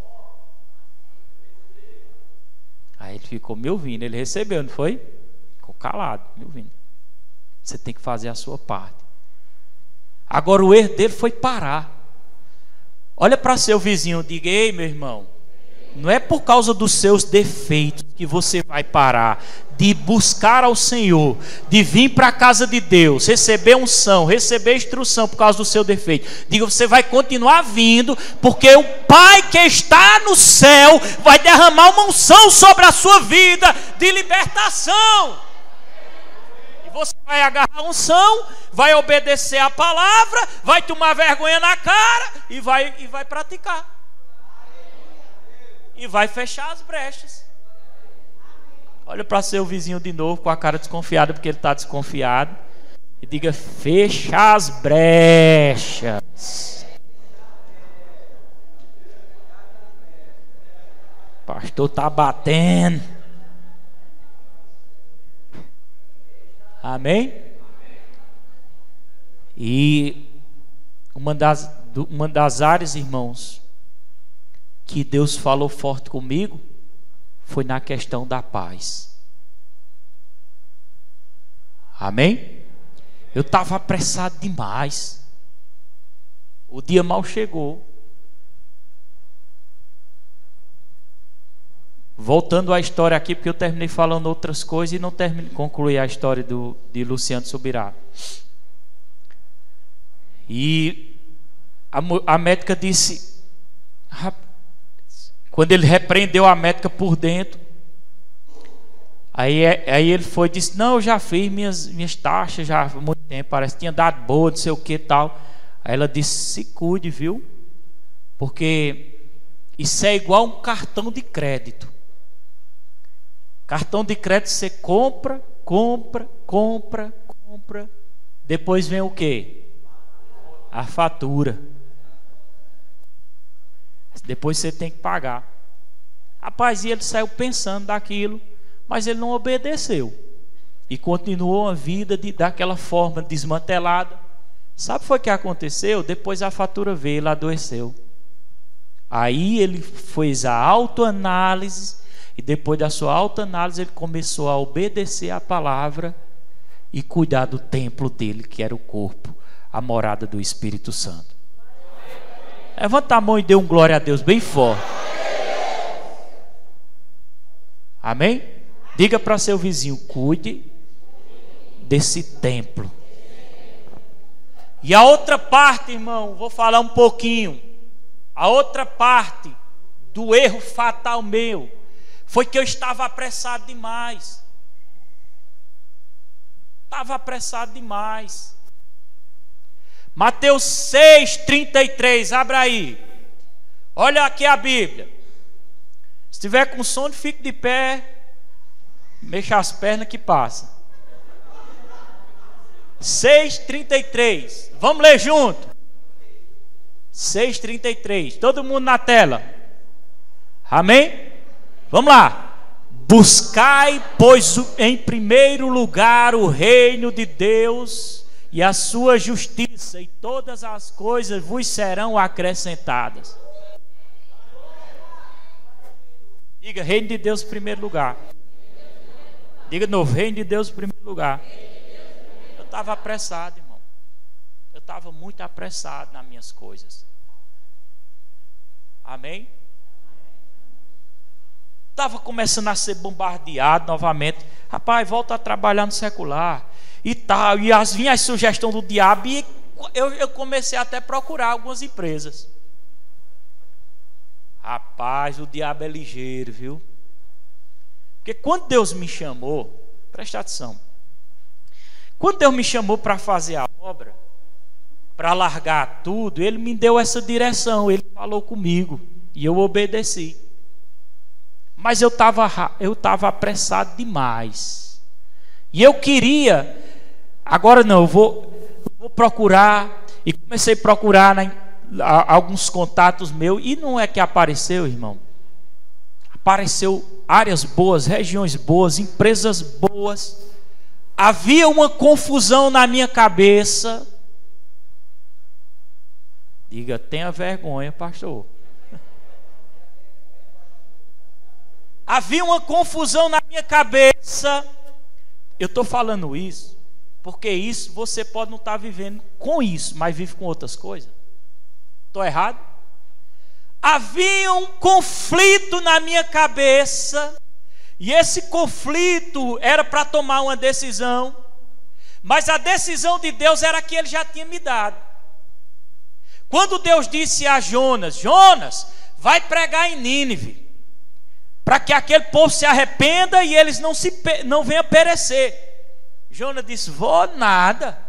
Aí ele ficou me ouvindo. Ele recebeu, não foi? Ficou calado, me ouvindo. Você tem que fazer a sua parte. Agora o erro dele foi parar. Olha para seu vizinho e diga: ei, meu irmão, não é por causa dos seus defeitos que você vai parar de buscar ao Senhor, de vir para a casa de Deus, receber unção, receber instrução por causa do seu defeito. Diga: você vai continuar vindo, porque o Pai que está no céu vai derramar uma unção sobre a sua vida de libertação. E você vai agarrar a unção, vai obedecer a palavra, vai tomar vergonha na cara e vai praticar. E vai fechar as brechas. Olha para seu vizinho de novo com a cara desconfiada, porque ele está desconfiado, e diga: fecha as brechas. Pastor está batendo. Amém? E uma das áreas, irmãos, que Deus falou forte comigo foi na questão da paz. Amém? Eu estava apressado demais. O dia mal chegou. Voltando à história aqui, porque eu terminei falando outras coisas e não concluí a história de Luciano Subirá. E a médica disse, quando ele repreendeu a médica por dentro, aí ele foi e disse: não, eu já fiz minhas taxas já há muito tempo, parece que tinha dado boa, não sei o que e tal. Aí ela disse: se cuide, viu? Porque isso é igual um cartão de crédito. Cartão de crédito você compra, depois vem o quê? A fatura. Depois você tem que pagar. Rapaz, e ele saiu pensando daquilo, mas ele não obedeceu e continuou a vida daquela forma desmantelada. Sabe foi o que aconteceu? Depois a fatura veio, ele adoeceu. Aí ele fez a autoanálise, e depois da sua autoanálise ele começou a obedecer a palavra e cuidar do templo dele, que era o corpo, a morada do Espírito Santo. Levanta a mão e dê um glória a Deus bem forte. Amém? Diga para seu vizinho: cuide desse templo. E a outra parte, irmão, vou falar um pouquinho. A outra parte do erro fatal meu foi que eu estava apressado demais. Estava apressado demais. Mateus 6:33, abra aí. Olha aqui a Bíblia. Se estiver com sono, fique de pé, mexa as pernas que passa. 6:33, vamos ler junto. 6:33, todo mundo na tela. Amém? Vamos lá. Buscai, pois, em primeiro lugar o reino de Deus e a sua justiça, e todas as coisas vos serão acrescentadas. Diga: reino de Deus em primeiro lugar. Diga de novo: reino de Deus em primeiro lugar. Eu estava apressado, irmão. Eu estava muito apressado nas minhas coisas. Amém? Estava começando a ser bombardeado novamente. Rapaz, volta a trabalhar no secular e tal. E vinha as sugestões do diabo. E eu comecei até a procurar algumas empresas. Rapaz, o diabo é ligeiro, viu? Porque quando Deus me chamou, presta atenção, quando Deus me chamou para fazer a obra, para largar tudo, Ele me deu essa direção, Ele falou comigo e eu obedeci. Mas eu estava apressado demais. E eu queria, agora não, eu vou procurar, e comecei a procurar alguns contatos meus, e não é que apareceu, irmão. Apareceu áreas boas, regiões boas, empresas boas. havia uma confusão na minha cabeça. Diga, tenha vergonha, pastor. Havia uma confusão na minha cabeça. Eu estou falando isso porque isso você pode não estar vivendo com isso, mas vive com outras coisas. Estou errado? Havia um conflito na minha cabeça, e esse conflito era para tomar uma decisão, mas a decisão de Deus era que Ele já tinha me dado. Quando Deus disse a Jonas: Jonas, vai pregar em Nínive, para que aquele povo se arrependa e eles não venham perecer. Jonas disse: vou nada.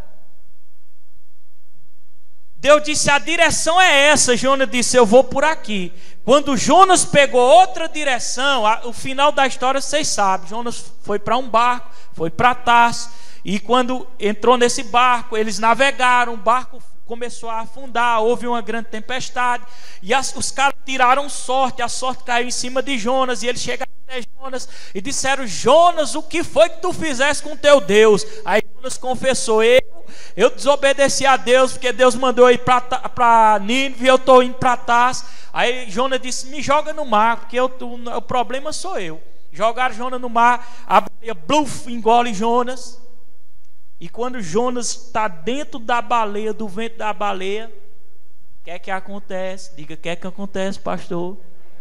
Deus disse: a direção é essa. Jonas disse: eu vou por aqui. Quando Jonas pegou outra direção, o final da história vocês sabem. Jonas foi para um barco, foi para Tarso, e quando entrou nesse barco, eles navegaram, o barco começou a afundar, houve uma grande tempestade, e os caras tiraram sorte, a sorte caiu em cima de Jonas, e eles chegaram até Jonas e disseram: Jonas, o que foi que tu fizeste com teu Deus? Aí Jonas confessou: eu desobedeci a Deus, porque Deus mandou eu ir para Nínive, eu estou indo para Tarso. Aí Jonas disse: me joga no mar, porque o problema sou eu. Jogaram Jonas no mar, a baleia bluf, engole Jonas. E quando Jonas está dentro da baleia, do ventre da baleia, o que é que acontece? Diga, o que é que acontece, pastor?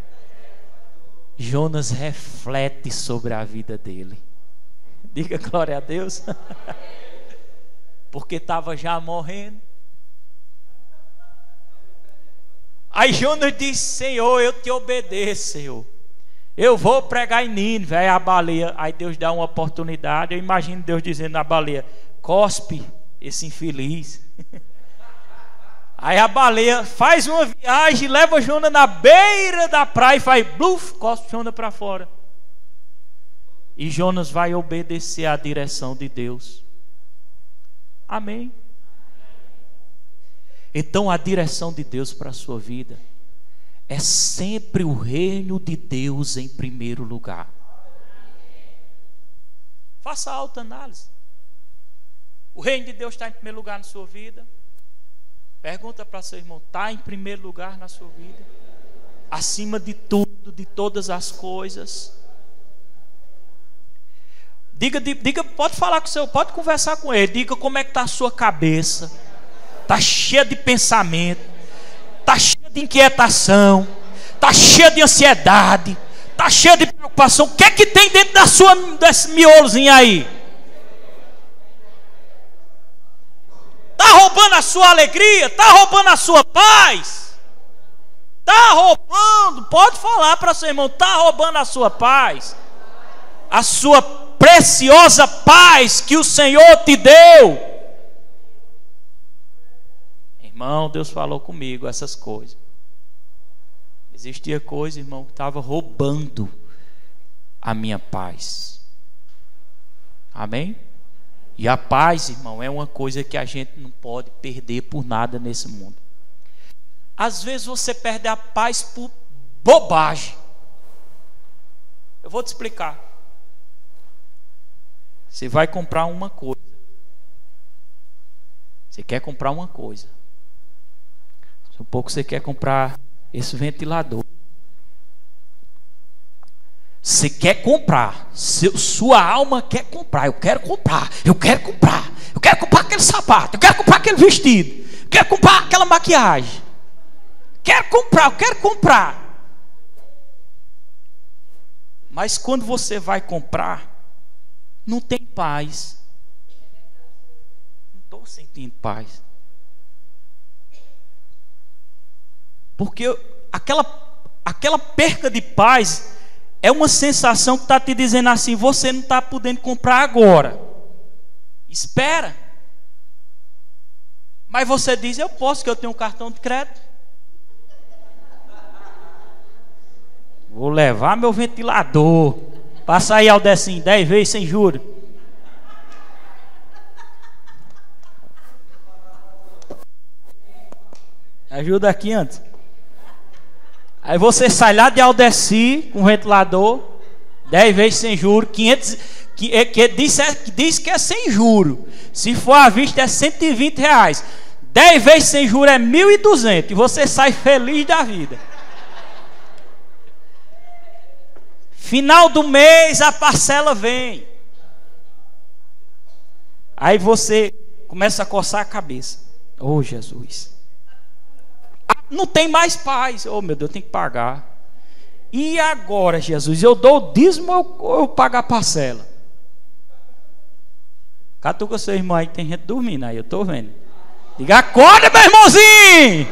Jonas reflete sobre a vida dele. Diga glória a Deus. Porque estava já morrendo. Aí Jonas disse: Senhor, eu te obedeço, Senhor. Eu vou pregar em Nínive. Aí a baleia, aí Deus dá uma oportunidade. Eu imagino Deus dizendo à baleia: cospe esse infeliz. Aí a baleia faz uma viagem, leva Jonas na beira da praia e faz bluf, cospe Jonas para fora. E Jonas vai obedecer à direção de Deus. Amém. Então a direção de Deus para a sua vida é sempre o reino de Deus em primeiro lugar. Faça autoanálise. O reino de Deus está em primeiro lugar na sua vida? Pergunta para seu irmão: está em primeiro lugar na sua vida? Acima de tudo, de todas as coisas. Diga, pode falar com o seu, pode conversar com ele. Diga como é que está a sua cabeça. Está cheia de pensamento, está cheia de inquietação, está cheia de ansiedade, está cheia de preocupação. O que é que tem dentro desse miolozinho aí? Está roubando a sua alegria? Está roubando a sua paz? Está roubando, pode falar para seu irmão, está roubando a sua paz, a sua preciosa paz que o Senhor te deu. Irmão, Deus falou comigo essas coisas. Existia coisa, irmão, que estava roubando a minha paz. Amém? E a paz, irmão, é uma coisa que a gente não pode perder por nada nesse mundo. Às vezes você perde a paz por bobagem. Eu vou te explicar. Você vai comprar uma coisa. Você quer comprar uma coisa. Um pouco você quer comprar esse ventilador. Você quer comprar, sua alma quer comprar. Eu quero comprar, eu quero comprar. Eu quero comprar aquele sapato, eu quero comprar aquele vestido, eu quero comprar aquela maquiagem. Quero comprar, eu quero comprar. Mas quando você vai comprar, não tem paz. Não estou sentindo paz. Porque aquela perca de paz é uma sensação que está te dizendo assim: você não está podendo comprar agora. Espera. Mas você diz: eu posso, que eu tenho um cartão de crédito. Vou levar meu ventilador. Passa aí, Aldecim, 10 vezes sem juros. Ajuda aqui antes. Aí você sai lá de Aldeci com o ventilador, 10 vezes sem juro, 500, diz que é sem juro. Se for à vista é R$120. 10 vezes sem juro é 1.200 e você sai feliz da vida. Final do mês a parcela vem. Aí você começa a coçar a cabeça. Oh, Jesus. Não tem mais paz. Oh, meu Deus, eu tenho que pagar. E agora, Jesus? Eu dou o dízimo ou eu pago a parcela? Catuca seu irmão aí, tem gente dormindo aí, eu estou vendo. Diga, acorda, meu irmãozinho!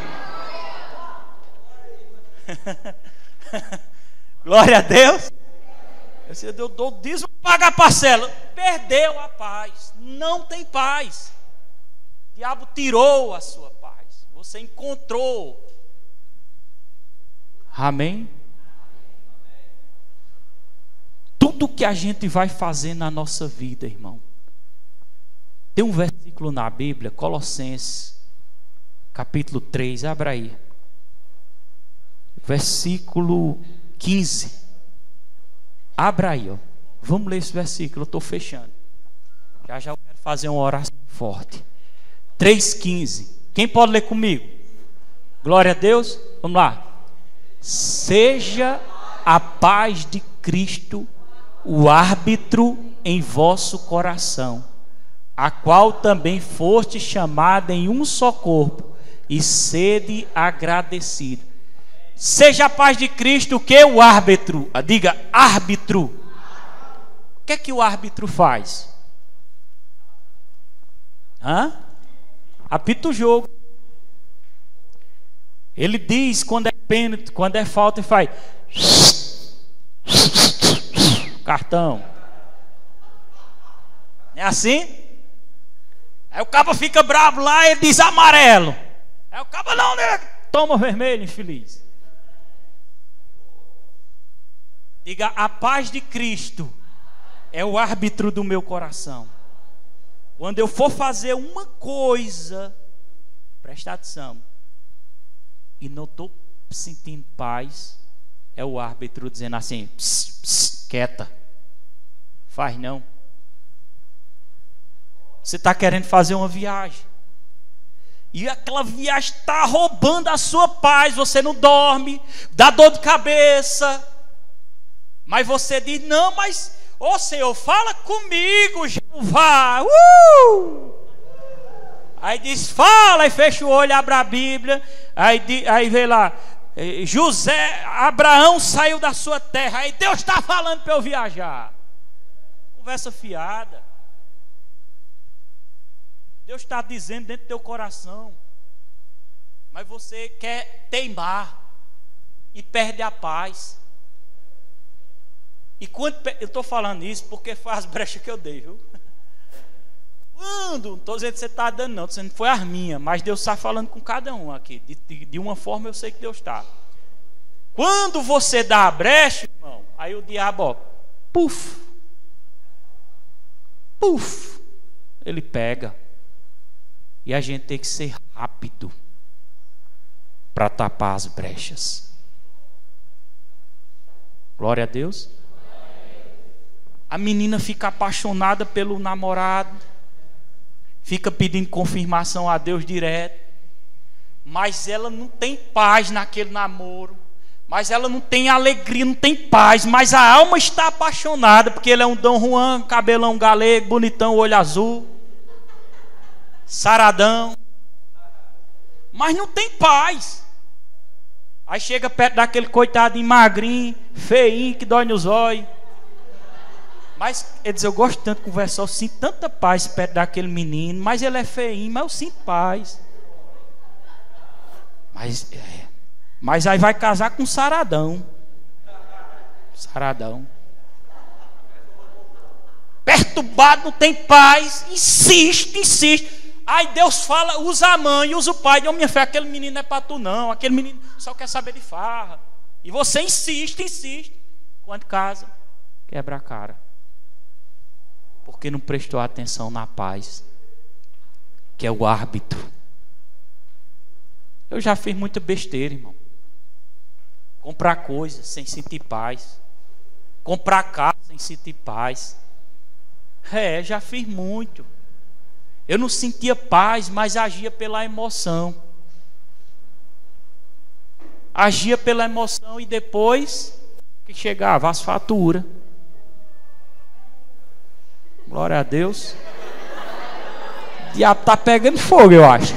Glória a Deus. Eu dou o dízimo ou pago a parcela? Perdeu a paz. Não tem paz. O diabo tirou a sua paz. Você encontrou. Amém? Tudo que a gente vai fazer na nossa vida, irmão. Tem um versículo na Bíblia, Colossenses, capítulo 3, abra aí. Versículo 15. Abra aí, ó. Vamos ler esse versículo, eu estou fechando. Já eu quero fazer uma oração forte. 3,15. Quem pode ler comigo? Glória a Deus. Vamos lá. Seja a paz de Cristo o árbitro em vosso coração, a qual também foste chamada em um só corpo, e sede agradecido. Seja a paz de Cristo o que? O árbitro. Diga, árbitro. O que é que o árbitro faz? Apita o jogo. Ele diz quando é pênalti, quando é falta, ele faz cartão. É assim? Aí o cabo fica bravo lá e ele diz amarelo. Aí o cabo não, né? Toma vermelho, infeliz. Diga, a paz de Cristo é o árbitro do meu coração. Quando eu for fazer uma coisa, presta atenção, e não estou sentindo paz, é o árbitro dizendo assim, pss, pss, quieta, faz não. Você está querendo fazer uma viagem, e aquela viagem está roubando a sua paz, você não dorme, dá dor de cabeça, mas você diz, não, mas, ô Senhor, fala comigo, Jeová, Aí diz, fala, e fecha o olho, abre a Bíblia, aí vê lá, Abraão saiu da sua terra, aí Deus está falando para eu viajar. Conversa fiada. Deus está dizendo dentro do teu coração, mas você quer teimar e perde a paz. E quando eu estou falando isso porque foi as brechas que eu dei, viu? Quando, não estou dizendo que você está dando, não, estou dizendo que foi as minhas, mas Deus está falando com cada um aqui. De uma forma eu sei que Deus está. Quando você dá a brecha, irmão, aí o diabo, ó, puf, ele pega. E a gente tem que ser rápido para tapar as brechas. Glória a Deus. A menina fica apaixonada pelo namorado, fica pedindo confirmação a Deus direto, mas ela não tem paz naquele namoro, mas ela não tem alegria, não tem paz, mas a alma está apaixonada, porque ele é um Dom Juan, cabelão galego, bonitão, olho azul, saradão, mas não tem paz. Aí chega perto daquele coitadinho magrinho, feinho, que dói nos olhos. Mas ele diz, eu gosto tanto de conversar, eu sinto tanta paz perto daquele menino, mas ele é feinho, mas eu sinto paz. Mas aí vai casar com saradão. Perturbado, não tem paz, insiste. Aí Deus fala, usa a mãe, usa o pai. Diz, minha fé, aquele menino não é para tu não, aquele menino só quer saber de farra. E você insiste. Quando casa, quebra a cara. Porque não prestou atenção na paz, que é o árbitro. Eu já fiz muita besteira, irmão. Comprar coisas sem sentir paz. comprar casa em City Paz. Já fiz muito. Eu não sentia paz, mas agia pela emoção. Agia pela emoção e depois que chegava as faturas. Glória a Deus. O diabo está pegando fogo, eu acho.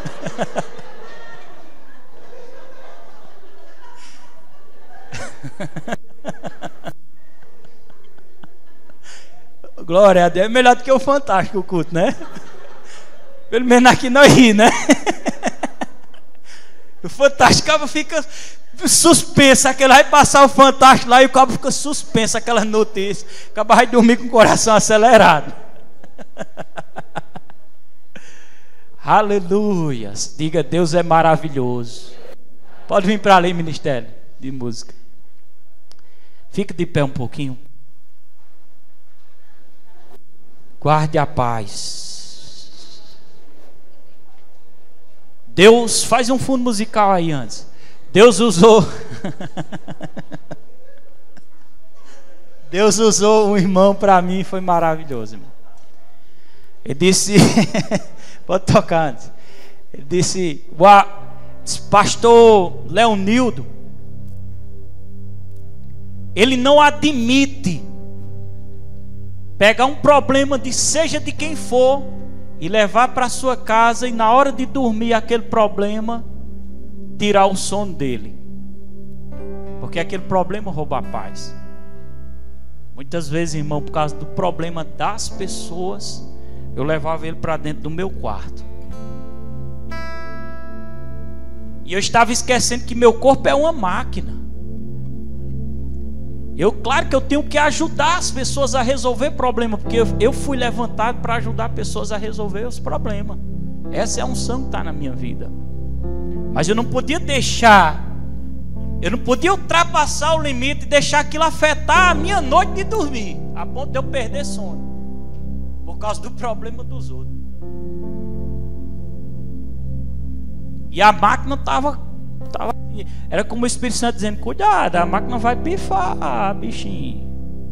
Glória a Deus. É melhor do que o Fantástico o culto, né? Pelo menos aqui não ri, né? O Fantástico, o cabo fica suspenso. Aquele vai passar o Fantástico lá e o cabo fica suspenso. Aquelas notícias. O cabo vai dormir com o coração acelerado. Aleluia. Diga, Deus é maravilhoso. Pode vir para ali, ministério de música. Fica de pé um pouquinho. Guarde a paz. Deus, faz um fundo musical aí antes. Deus usou Deus usou um irmão para mim, foi maravilhoso, irmão. Ele disse pode tocar antes. Ele disse, pastor Leonildo, ele não admite pegar um problema seja de quem for e levar para sua casa e na hora de dormir aquele problema tirar o sono dele, porque aquele problema rouba a paz. Muitas vezes, irmão, por causa do problema das pessoas, eu levava ele para dentro do meu quarto e eu estava esquecendo que meu corpo é uma máquina. Claro que eu tenho que ajudar as pessoas a resolver problemas, porque eu fui levantado para ajudar pessoas a resolver os problemas. Essa é a unção que está na minha vida. Mas eu não podia ultrapassar o limite e deixar aquilo afetar a minha noite de dormir, a ponto de eu perder sono, por causa do problema dos outros. E a máquina estava era como o Espírito Santo dizendo, cuidado, a máquina vai pifar, bichinho.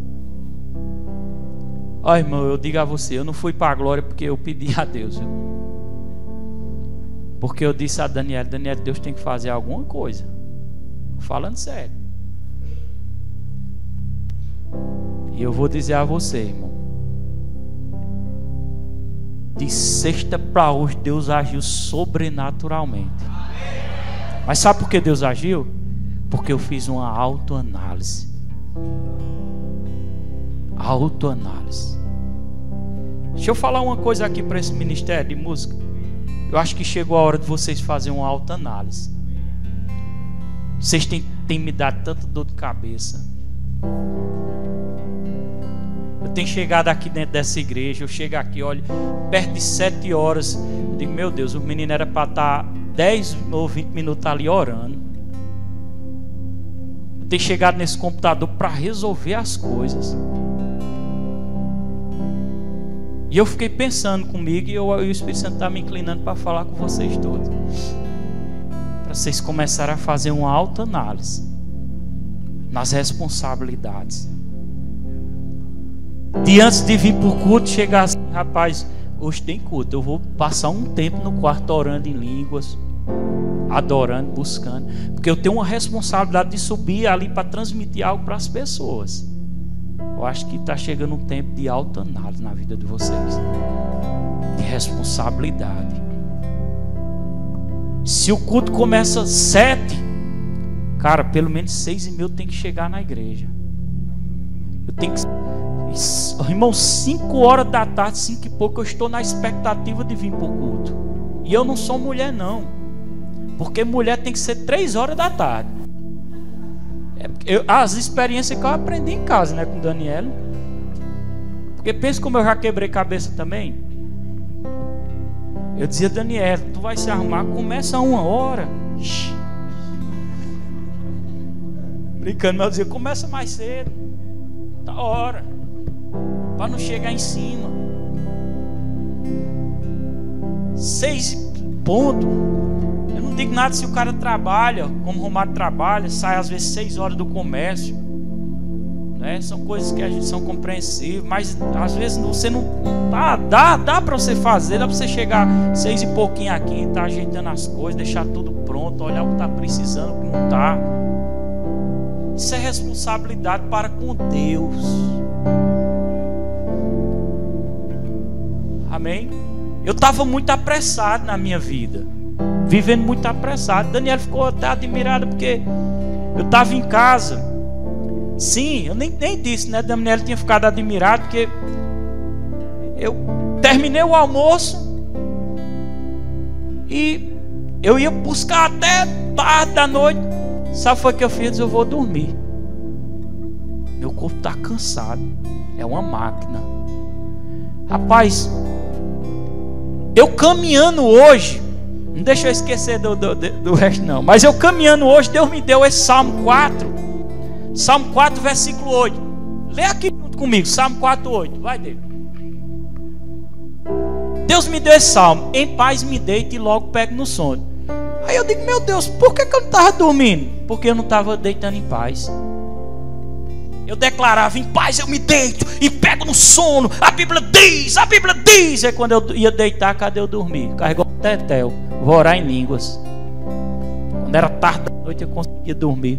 Ó, irmão, eu digo a você, eu não fui para a glória porque eu pedi a Deus, porque eu disse a Daniel, Deus tem que fazer alguma coisa. Falando sério. E eu vou dizer a você, irmão, de sexta para hoje Deus agiu sobrenaturalmente. Mas sabe por que Deus agiu? Porque eu fiz uma autoanálise. Autoanálise. Deixa eu falar uma coisa aqui para esse ministério de música. Eu acho que chegou a hora de vocês fazerem uma autoanálise. Vocês têm me dado tanta dor de cabeça. Eu tenho chegado aqui dentro dessa igreja. Eu chego aqui, olho, perto de 7 horas. Eu digo, meu Deus, o menino era para estar 10 ou 20 minutos ali orando. Eu tenho chegado nesse computador para resolver as coisas. E eu fiquei pensando comigo, e o Espírito Santo está me inclinando para falar com vocês todos, para vocês começarem a fazer uma autoanálise nas responsabilidades. De antes de vir para o culto, chegar assim, rapaz, hoje tem culto, eu vou passar um tempo no quarto orando em línguas, adorando, buscando, porque eu tenho uma responsabilidade de subir ali para transmitir algo para as pessoas. Eu acho que está chegando um tempo de autoanálise na vida de vocês, de responsabilidade. Se o culto começa 7, cara, pelo menos 6h30 tem que chegar na igreja. Eu tenho que, irmão, 5 horas da tarde, 5 e pouco, eu estou na expectativa de vir para o culto. E eu não sou mulher não, porque mulher tem que ser 3 horas da tarde. As experiências que eu aprendi em casa, né, com o Daniel. Porque pensa como eu já quebrei cabeça também. Eu dizia, Daniel, tu vai se arrumar, começa 1h. Brincando, mas eu dizia, começa mais cedo, tá hora, para não chegar em cima. 6 pontos. Eu não digo nada se o cara trabalha, como o Romário trabalha, sai às vezes 6 horas do comércio, né? São coisas que a gente são compreensíveis, mas às vezes você não dá para você fazer, dá para você chegar 6 e pouquinho aqui, tá ajeitando as coisas, deixar tudo pronto, olhar o que está precisando, o que não está. Isso é responsabilidade para com Deus. Amém? Eu estava muito apressado na minha vida, vivendo muito apressado. Daniela ficou até admirada porque eu estava em casa. Sim, eu nem disse, né? Daniela tinha ficado admirada porque eu terminei o almoço e eu ia buscar até tarde da noite. Sabe o que eu fiz? Eu vou dormir. Meu corpo está cansado. É uma máquina. Rapaz, eu caminhando hoje, não deixa eu esquecer do resto não, mas eu caminhando hoje, Deus me deu esse Salmo 4. Salmo 4, versículo 8. Lê aqui junto comigo, Salmo 4, 8. Vai, Deus. Deus me deu esse salmo: em paz me deito e logo pego no sono. Aí eu digo, meu Deus, por que eu não estava dormindo? Porque eu não estava deitando em paz. Eu declarava, em paz eu me deito e pego no sono. A Bíblia diz. Aí quando eu ia deitar, cadê eu dormir? Carregou o tetel, vou orar em línguas. Quando era tarde da noite eu conseguia dormir.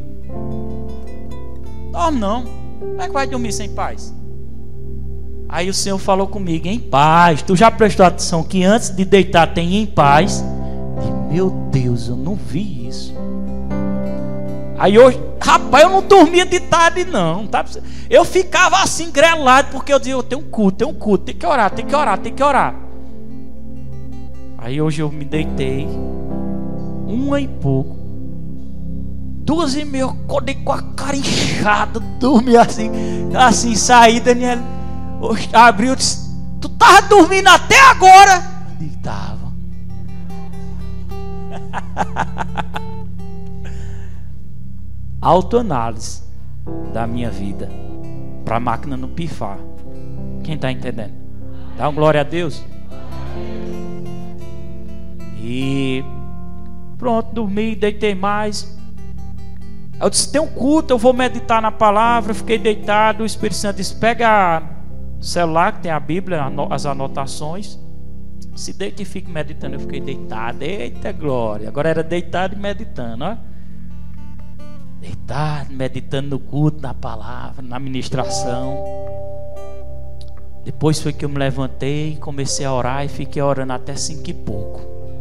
Dorme não. Como é que vai dormir sem paz? Aí o Senhor falou comigo, em paz. Tu já prestou atenção que antes de deitar tem em paz? E, meu Deus, eu não vi isso. Aí hoje, rapaz, eu não dormia de tarde não, tá? Eu ficava assim grelado, porque eu dizia, eu tenho um culto, tem que orar. Aí hoje eu me deitei 1 e pouco, 2h30, eu acordei com a cara inchada, dormi assim, saí, Daniel abriu e disse, tu tava dormindo até agora? E tava. Autoanálise da minha vida, para a máquina não pifar. Quem está entendendo? Dá uma glória a Deus. E pronto, dormi, deitei mais. Eu disse, tem um culto, eu vou meditar na palavra. Fiquei deitado, o Espírito Santo disse, pega o celular que tem a Bíblia, as anotações, se deita e fique meditando. Eu fiquei deitado, eita glória. Agora era deitado e meditando, ó. Deitado, meditando no culto, na palavra, na ministração. Depois foi que eu me levantei, comecei a orar e fiquei orando até 5 e pouco.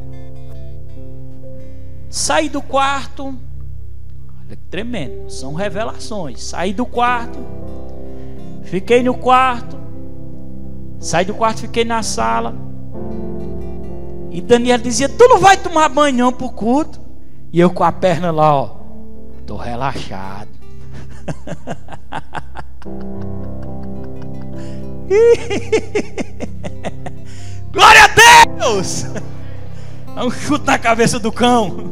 Saí do quarto, olha que tremendo, são revelações. Saí do quarto, fiquei no quarto, saí do quarto, fiquei na sala. E Daniela dizia, tu não vai tomar banho não pro culto? E eu com a perna lá, ó, tô relaxado. Glória a Deus! É um chute na cabeça do cão.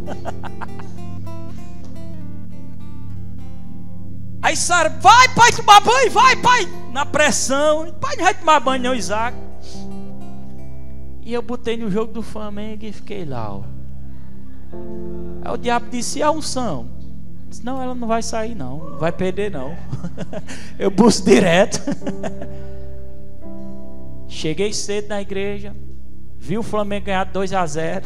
Aí Sara, vai pai tomar banho, vai pai. Na pressão, pai não vai tomar banho não, Isaac. E eu botei no jogo do Flamengo e fiquei lá, ó. Aí o diabo disse, e a unção? Disse, não, ela não vai sair não, não vai perder não. Eu busco direto. Cheguei cedo na igreja, vi o Flamengo ganhar 2-0.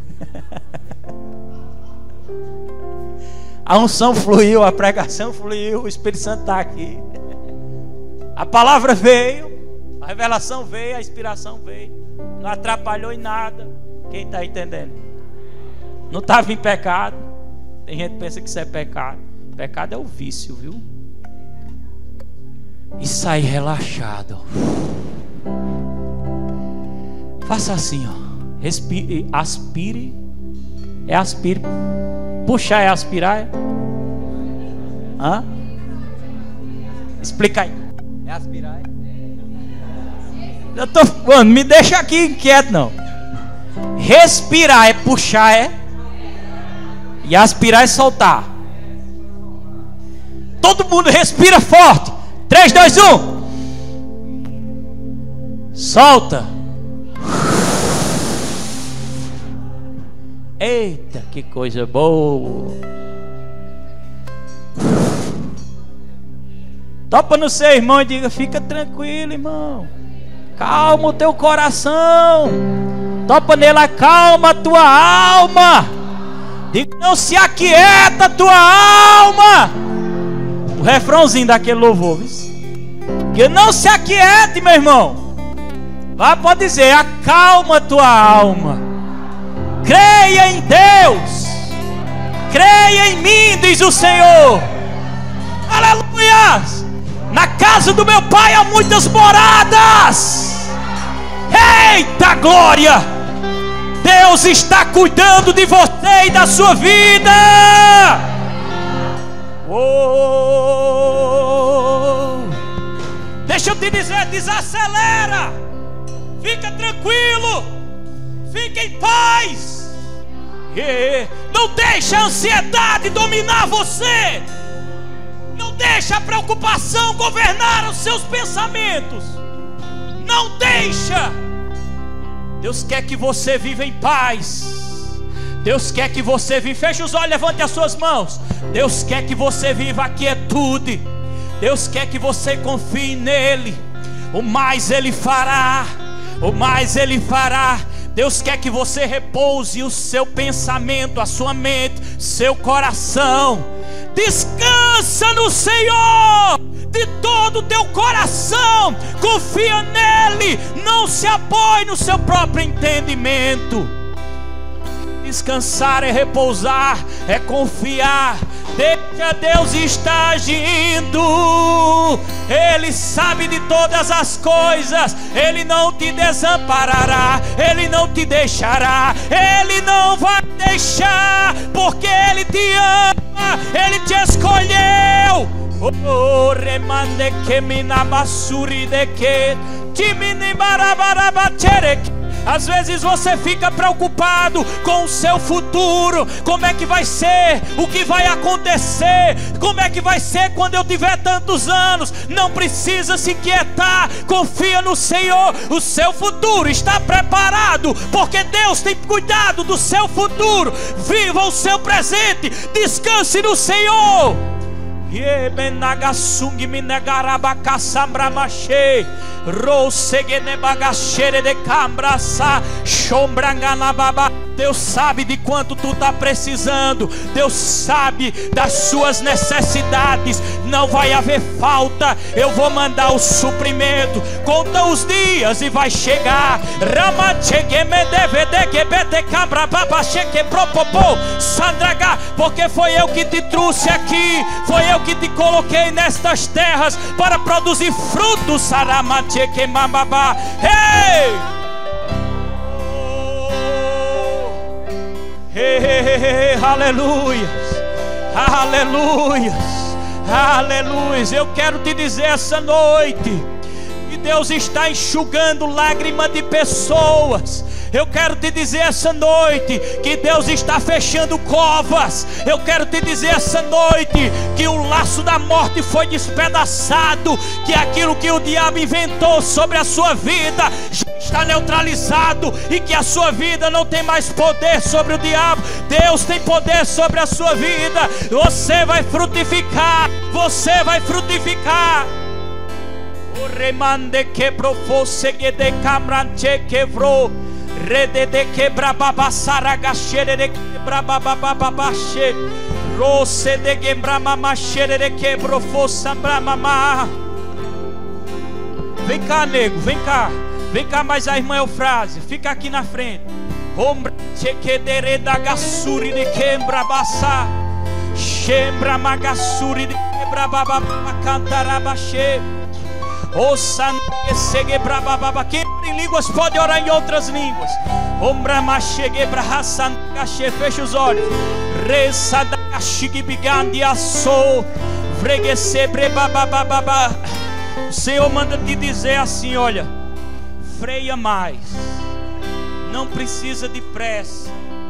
A unção fluiu, a pregação fluiu, o Espírito Santo está aqui. A palavra veio, a revelação veio, a inspiração veio. Não atrapalhou em nada. Quem está entendendo? Não estava em pecado. Tem gente que pensa que isso é pecado. Pecado é o vício, viu? E sair relaxado. Faça assim, ó. Respire, aspire. É aspire. Puxar é aspirar, é? Hã? Explica aí. É aspirar, é? Eu tô, mano, me deixa aqui inquieto não. Respirar é puxar, é? E aspirar é soltar. Todo mundo respira forte. 3, 2, 1. Solta. Eita, que coisa boa. Topa no seu irmão e diga: fica tranquilo, irmão. Calma o teu coração. Topa nele, acalma a tua alma. Diga: não se aquieta a tua alma. O refrãozinho daquele louvor. Que não se aquiete, meu irmão. Lá pode dizer: acalma a tua alma. Creia em Deus. Creia em mim, diz o Senhor. Aleluia. Na casa do meu pai há muitas moradas. Eita glória. Deus está cuidando de você e da sua vida. Oh. Deixa eu te dizer, desacelera. Fica tranquilo. Fica em paz. Não deixa a ansiedade dominar você. Não deixa a preocupação governar os seus pensamentos. Não deixa. Deus quer que você viva em paz. Deus quer que você viva. Feche os olhos, levante as suas mãos. Deus quer que você viva a quietude. Deus quer que você confie nele. O mais Ele fará. O mais Ele fará. Deus quer que você repouse o seu pensamento, a sua mente, seu coração. Descansa no Senhor de todo o teu coração. Confia nele. Não se apoie no seu próprio entendimento. Descansar é repousar, é confiar. Deixa Deus estar agindo. Ele sabe de todas as coisas. Ele não te desamparará. Ele não te deixará. Ele não vai deixar, porque Ele te ama. Ele te escolheu. Oh, remande que minabasuri de que timini barabarabacherek. Às vezes você fica preocupado com o seu futuro. Como é que vai ser? O que vai acontecer? Como é que vai ser quando eu tiver tantos anos? Não precisa se quietar. Confia no Senhor. O seu futuro está preparado, porque Deus tem cuidado do seu futuro. Viva o seu presente. Descanse no Senhor. Deus sabe de quanto tu está precisando. Deus sabe das suas necessidades. Não vai haver falta. Eu vou mandar o suprimento. Conta os dias e vai chegar. Porque foi eu que te trouxe aqui. Foi eu que te coloquei nestas terras para produzir frutos. Ei! Aleluia, aleluia, aleluia. Eu quero te dizer essa noite que Deus está enxugando lágrimas de pessoas. Eu quero te dizer essa noite que Deus está fechando covas. Eu quero te dizer essa noite que o laço da morte foi despedaçado, que aquilo que o diabo inventou sobre a sua vida já está neutralizado, e que a sua vida não tem mais poder sobre o diabo. Deus tem poder sobre a sua vida. Você vai frutificar. Você vai frutificar. O remande quebrou, fosse de camranche quebrou. Rede de quebra babassara gachere de quebra babababache. Rose de quebra mamachere de quebrou, fosse mamá. Vem cá, nego, vem cá. Vem cá, mais a irmã Eufrásia. Fica aqui na frente. Ombra chequedere da gassuri de quebra bassa. Chembra magassuri de quebra bababa cantarabache. O sangue segue pra bababa. Quem em línguas pode orar em outras línguas. Ombra machegue pra raçan cache. Fecha os olhos. Resa da cachigue bigandi assou. Vreguece bre babababa. O Senhor manda te dizer assim: olha, freia mais. Não precisa de pressa.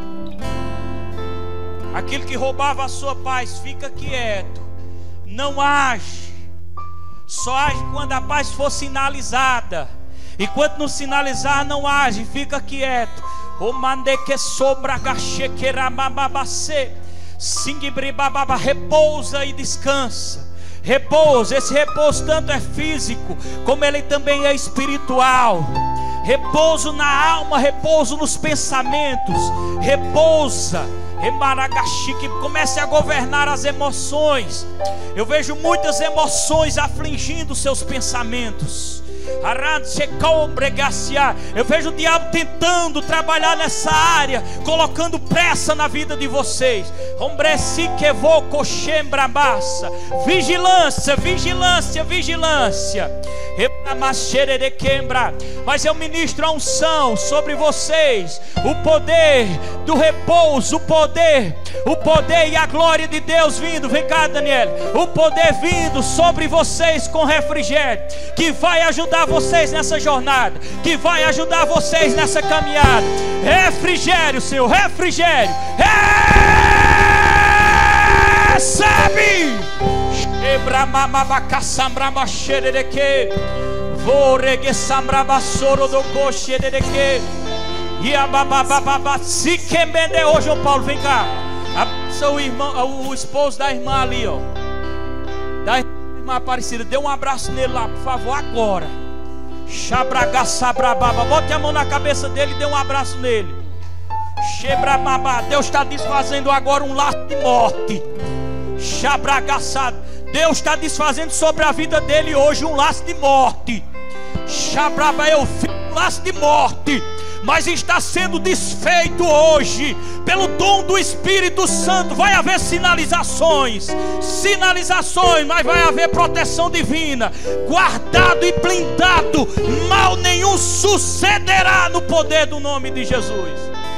Aquele que roubava a sua paz, fica quieto. Não age. Só age quando a paz for sinalizada. E quando não sinalizar, não age. Fica quieto. O mande que sobra gachequeira bababacê. Singibri bababa. Repousa e descansa. Repouso, esse repouso tanto é físico, como ele também é espiritual. Repouso na alma, repouso nos pensamentos. Repousa, que comece a governar as emoções. Eu vejo muitas emoções afligindo seus pensamentos. Eu vejo o diabo tentando trabalhar nessa área, colocando pressa na vida de vocês. Vigilância, vigilância, vigilância. Mas eu ministro a unção sobre vocês, o poder do repouso, o poder e a glória de Deus vindo. Vem cá, Daniel. O poder vindo sobre vocês com refrigério, que vai ajudar vocês nessa jornada, que vai ajudar vocês nessa caminhada. Refrigério, Senhor, refrigério. Recebe. Ô João Paulo, vem cá. O esposo da irmã ali, ó, da irmã Aparecida, dê um abraço nele lá, por favor, agora. Bote a mão na cabeça dele e dê um abraço nele. Deus está desfazendo agora um laço de morte. Deus está desfazendo sobre a vida dele hoje um laço de morte. Eu vi um laço de morte, mas está sendo desfeito hoje pelo dom do Espírito Santo. Vai haver sinalizações, mas vai haver proteção divina, guardado e blindado. Mal nenhum sucederá no poder do nome de Jesus.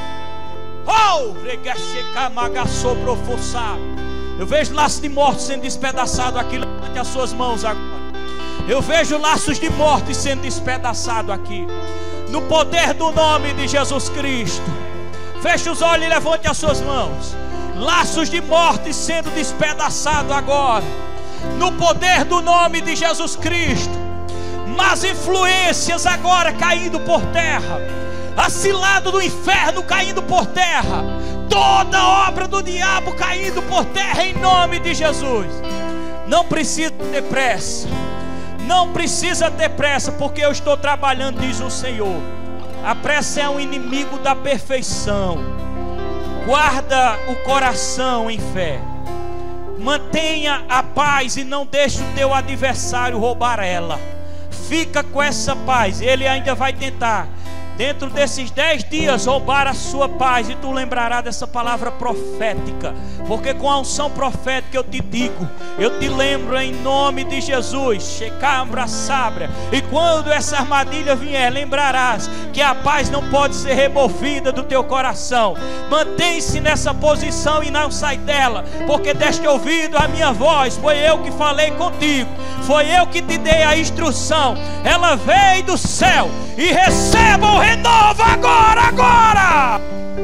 Eu vejo laços de morte sendo despedaçado aqui. Levante as suas mãos agora. Eu vejo laços de morte sendo despedaçado aqui, no poder do nome de Jesus Cristo. Feche os olhos e levante as suas mãos. Laços de morte sendo despedaçado agora, no poder do nome de Jesus Cristo. Más influências agora caindo por terra, a cilada do inferno caindo por terra, toda obra do diabo caindo por terra em nome de Jesus. Não precisa ter pressa, não precisa ter pressa, porque eu estou trabalhando, diz o Senhor. A pressa é um inimigo da perfeição. Guarda o coração em fé, mantenha a paz e não deixe o teu adversário roubar ela. Fica com essa paz. Ele ainda vai tentar, dentro desses 10 dias, roubar a sua paz. E tu lembrarás dessa palavra profética, porque com a unção profética eu te digo, eu te lembro em nome de Jesus. E quando essa armadilha vier, lembrarás que a paz não pode ser removida do teu coração. Mantém-se nessa posição e não sai dela, porque deste ouvido a minha voz. Foi eu que falei contigo, foi eu que te dei a instrução. Ela veio do céu. E receba o renovo agora.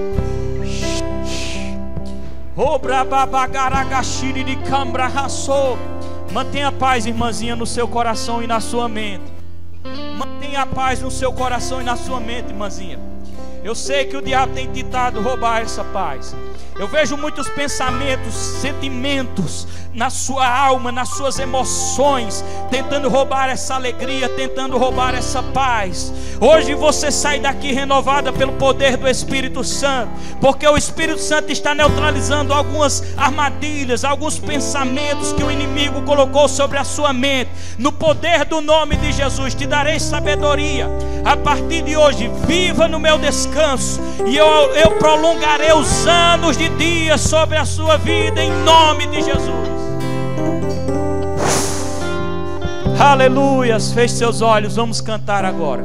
Mantenha a paz, irmãzinha, no seu coração e na sua mente. Mantenha a paz no seu coração e na sua mente, irmãzinha. Eu sei que o diabo tem tentado roubar essa paz. Eu vejo muitos pensamentos, sentimentos na sua alma, nas suas emoções, tentando roubar essa alegria, tentando roubar essa paz. Hoje você sai daqui renovada pelo poder do Espírito Santo, porque o Espírito Santo está neutralizando algumas armadilhas, alguns pensamentos que o inimigo colocou sobre a sua mente. No poder do nome de Jesus te darei sabedoria. A partir de hoje, viva no meu descanso, e eu prolongarei os anos de dias sobre a sua vida em nome de Jesus. Aleluias. Feche seus olhos, vamos cantar agora.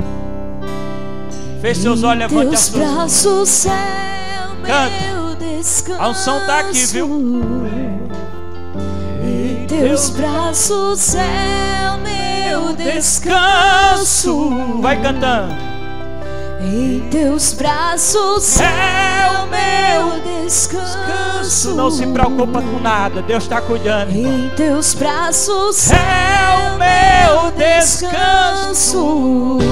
Feche seus olhos, levante as suas mãos. Canta. A unção está aqui, viu? Em teus braços é o meu descanso. Vai cantando. Em teus braços é o meu descanso. Não se preocupa com nada, Deus está cuidando. Em teus braços é o meu descanso.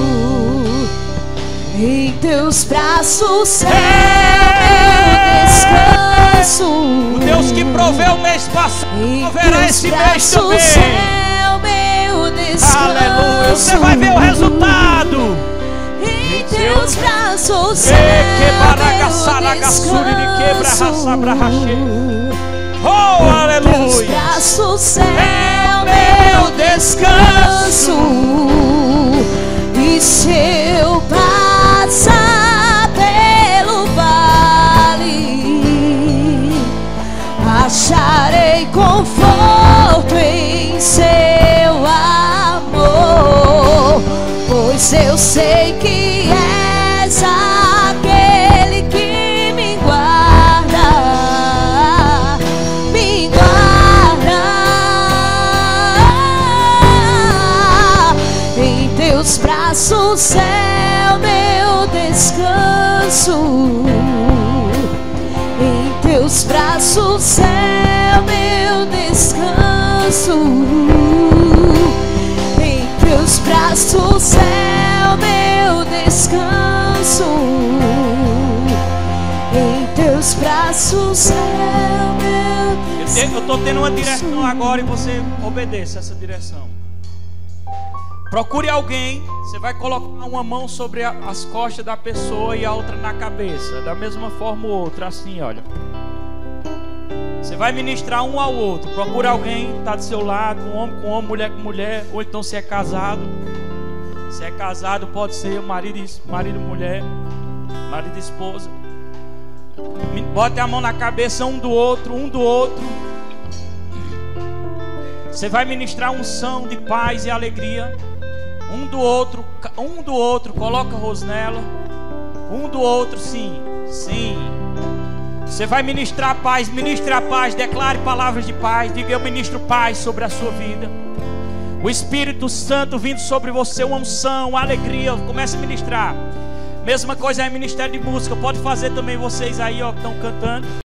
Em teus braços é o meu O Deus que proveu o mês passado proverá esse mês também. Aleluia. Você vai ver o resultado. Em teus braços é meu descanso. Oh, aleluia. Teus braços é o meu descanso. E se eu passar pelo vale, acharei conforto em seu amor, pois eu sei que és aquele que me guarda, me guarda. Em teus braços é o meu descanso. Em teus braços é o meu descanso. Em teus braços é o meu descanso. Em teus braços é o meu descanso. Eu estou tendo uma direção agora e você obedeça essa direção. Procure alguém, você vai colocar uma mão sobre as costas da pessoa e a outra na cabeça. Da mesma forma o outro, assim, olha. Você vai ministrar um ao outro. Procura alguém que está do seu lado, um homem com homem, mulher com mulher. Ou então se é casado. Se é casado pode ser marido e mulher, marido e esposa. Bote a mão na cabeça um do outro. Você vai ministrar unção de paz e alegria. Um do outro, coloca rosnela. Um do outro, sim. Você vai ministrar paz, ministre a paz, declare palavras de paz. Diga: eu ministro paz sobre a sua vida. O Espírito Santo vindo sobre você, uma unção, uma alegria. Comece a ministrar. Mesma coisa é ministério de música. Pode fazer também vocês aí, ó, que estão cantando.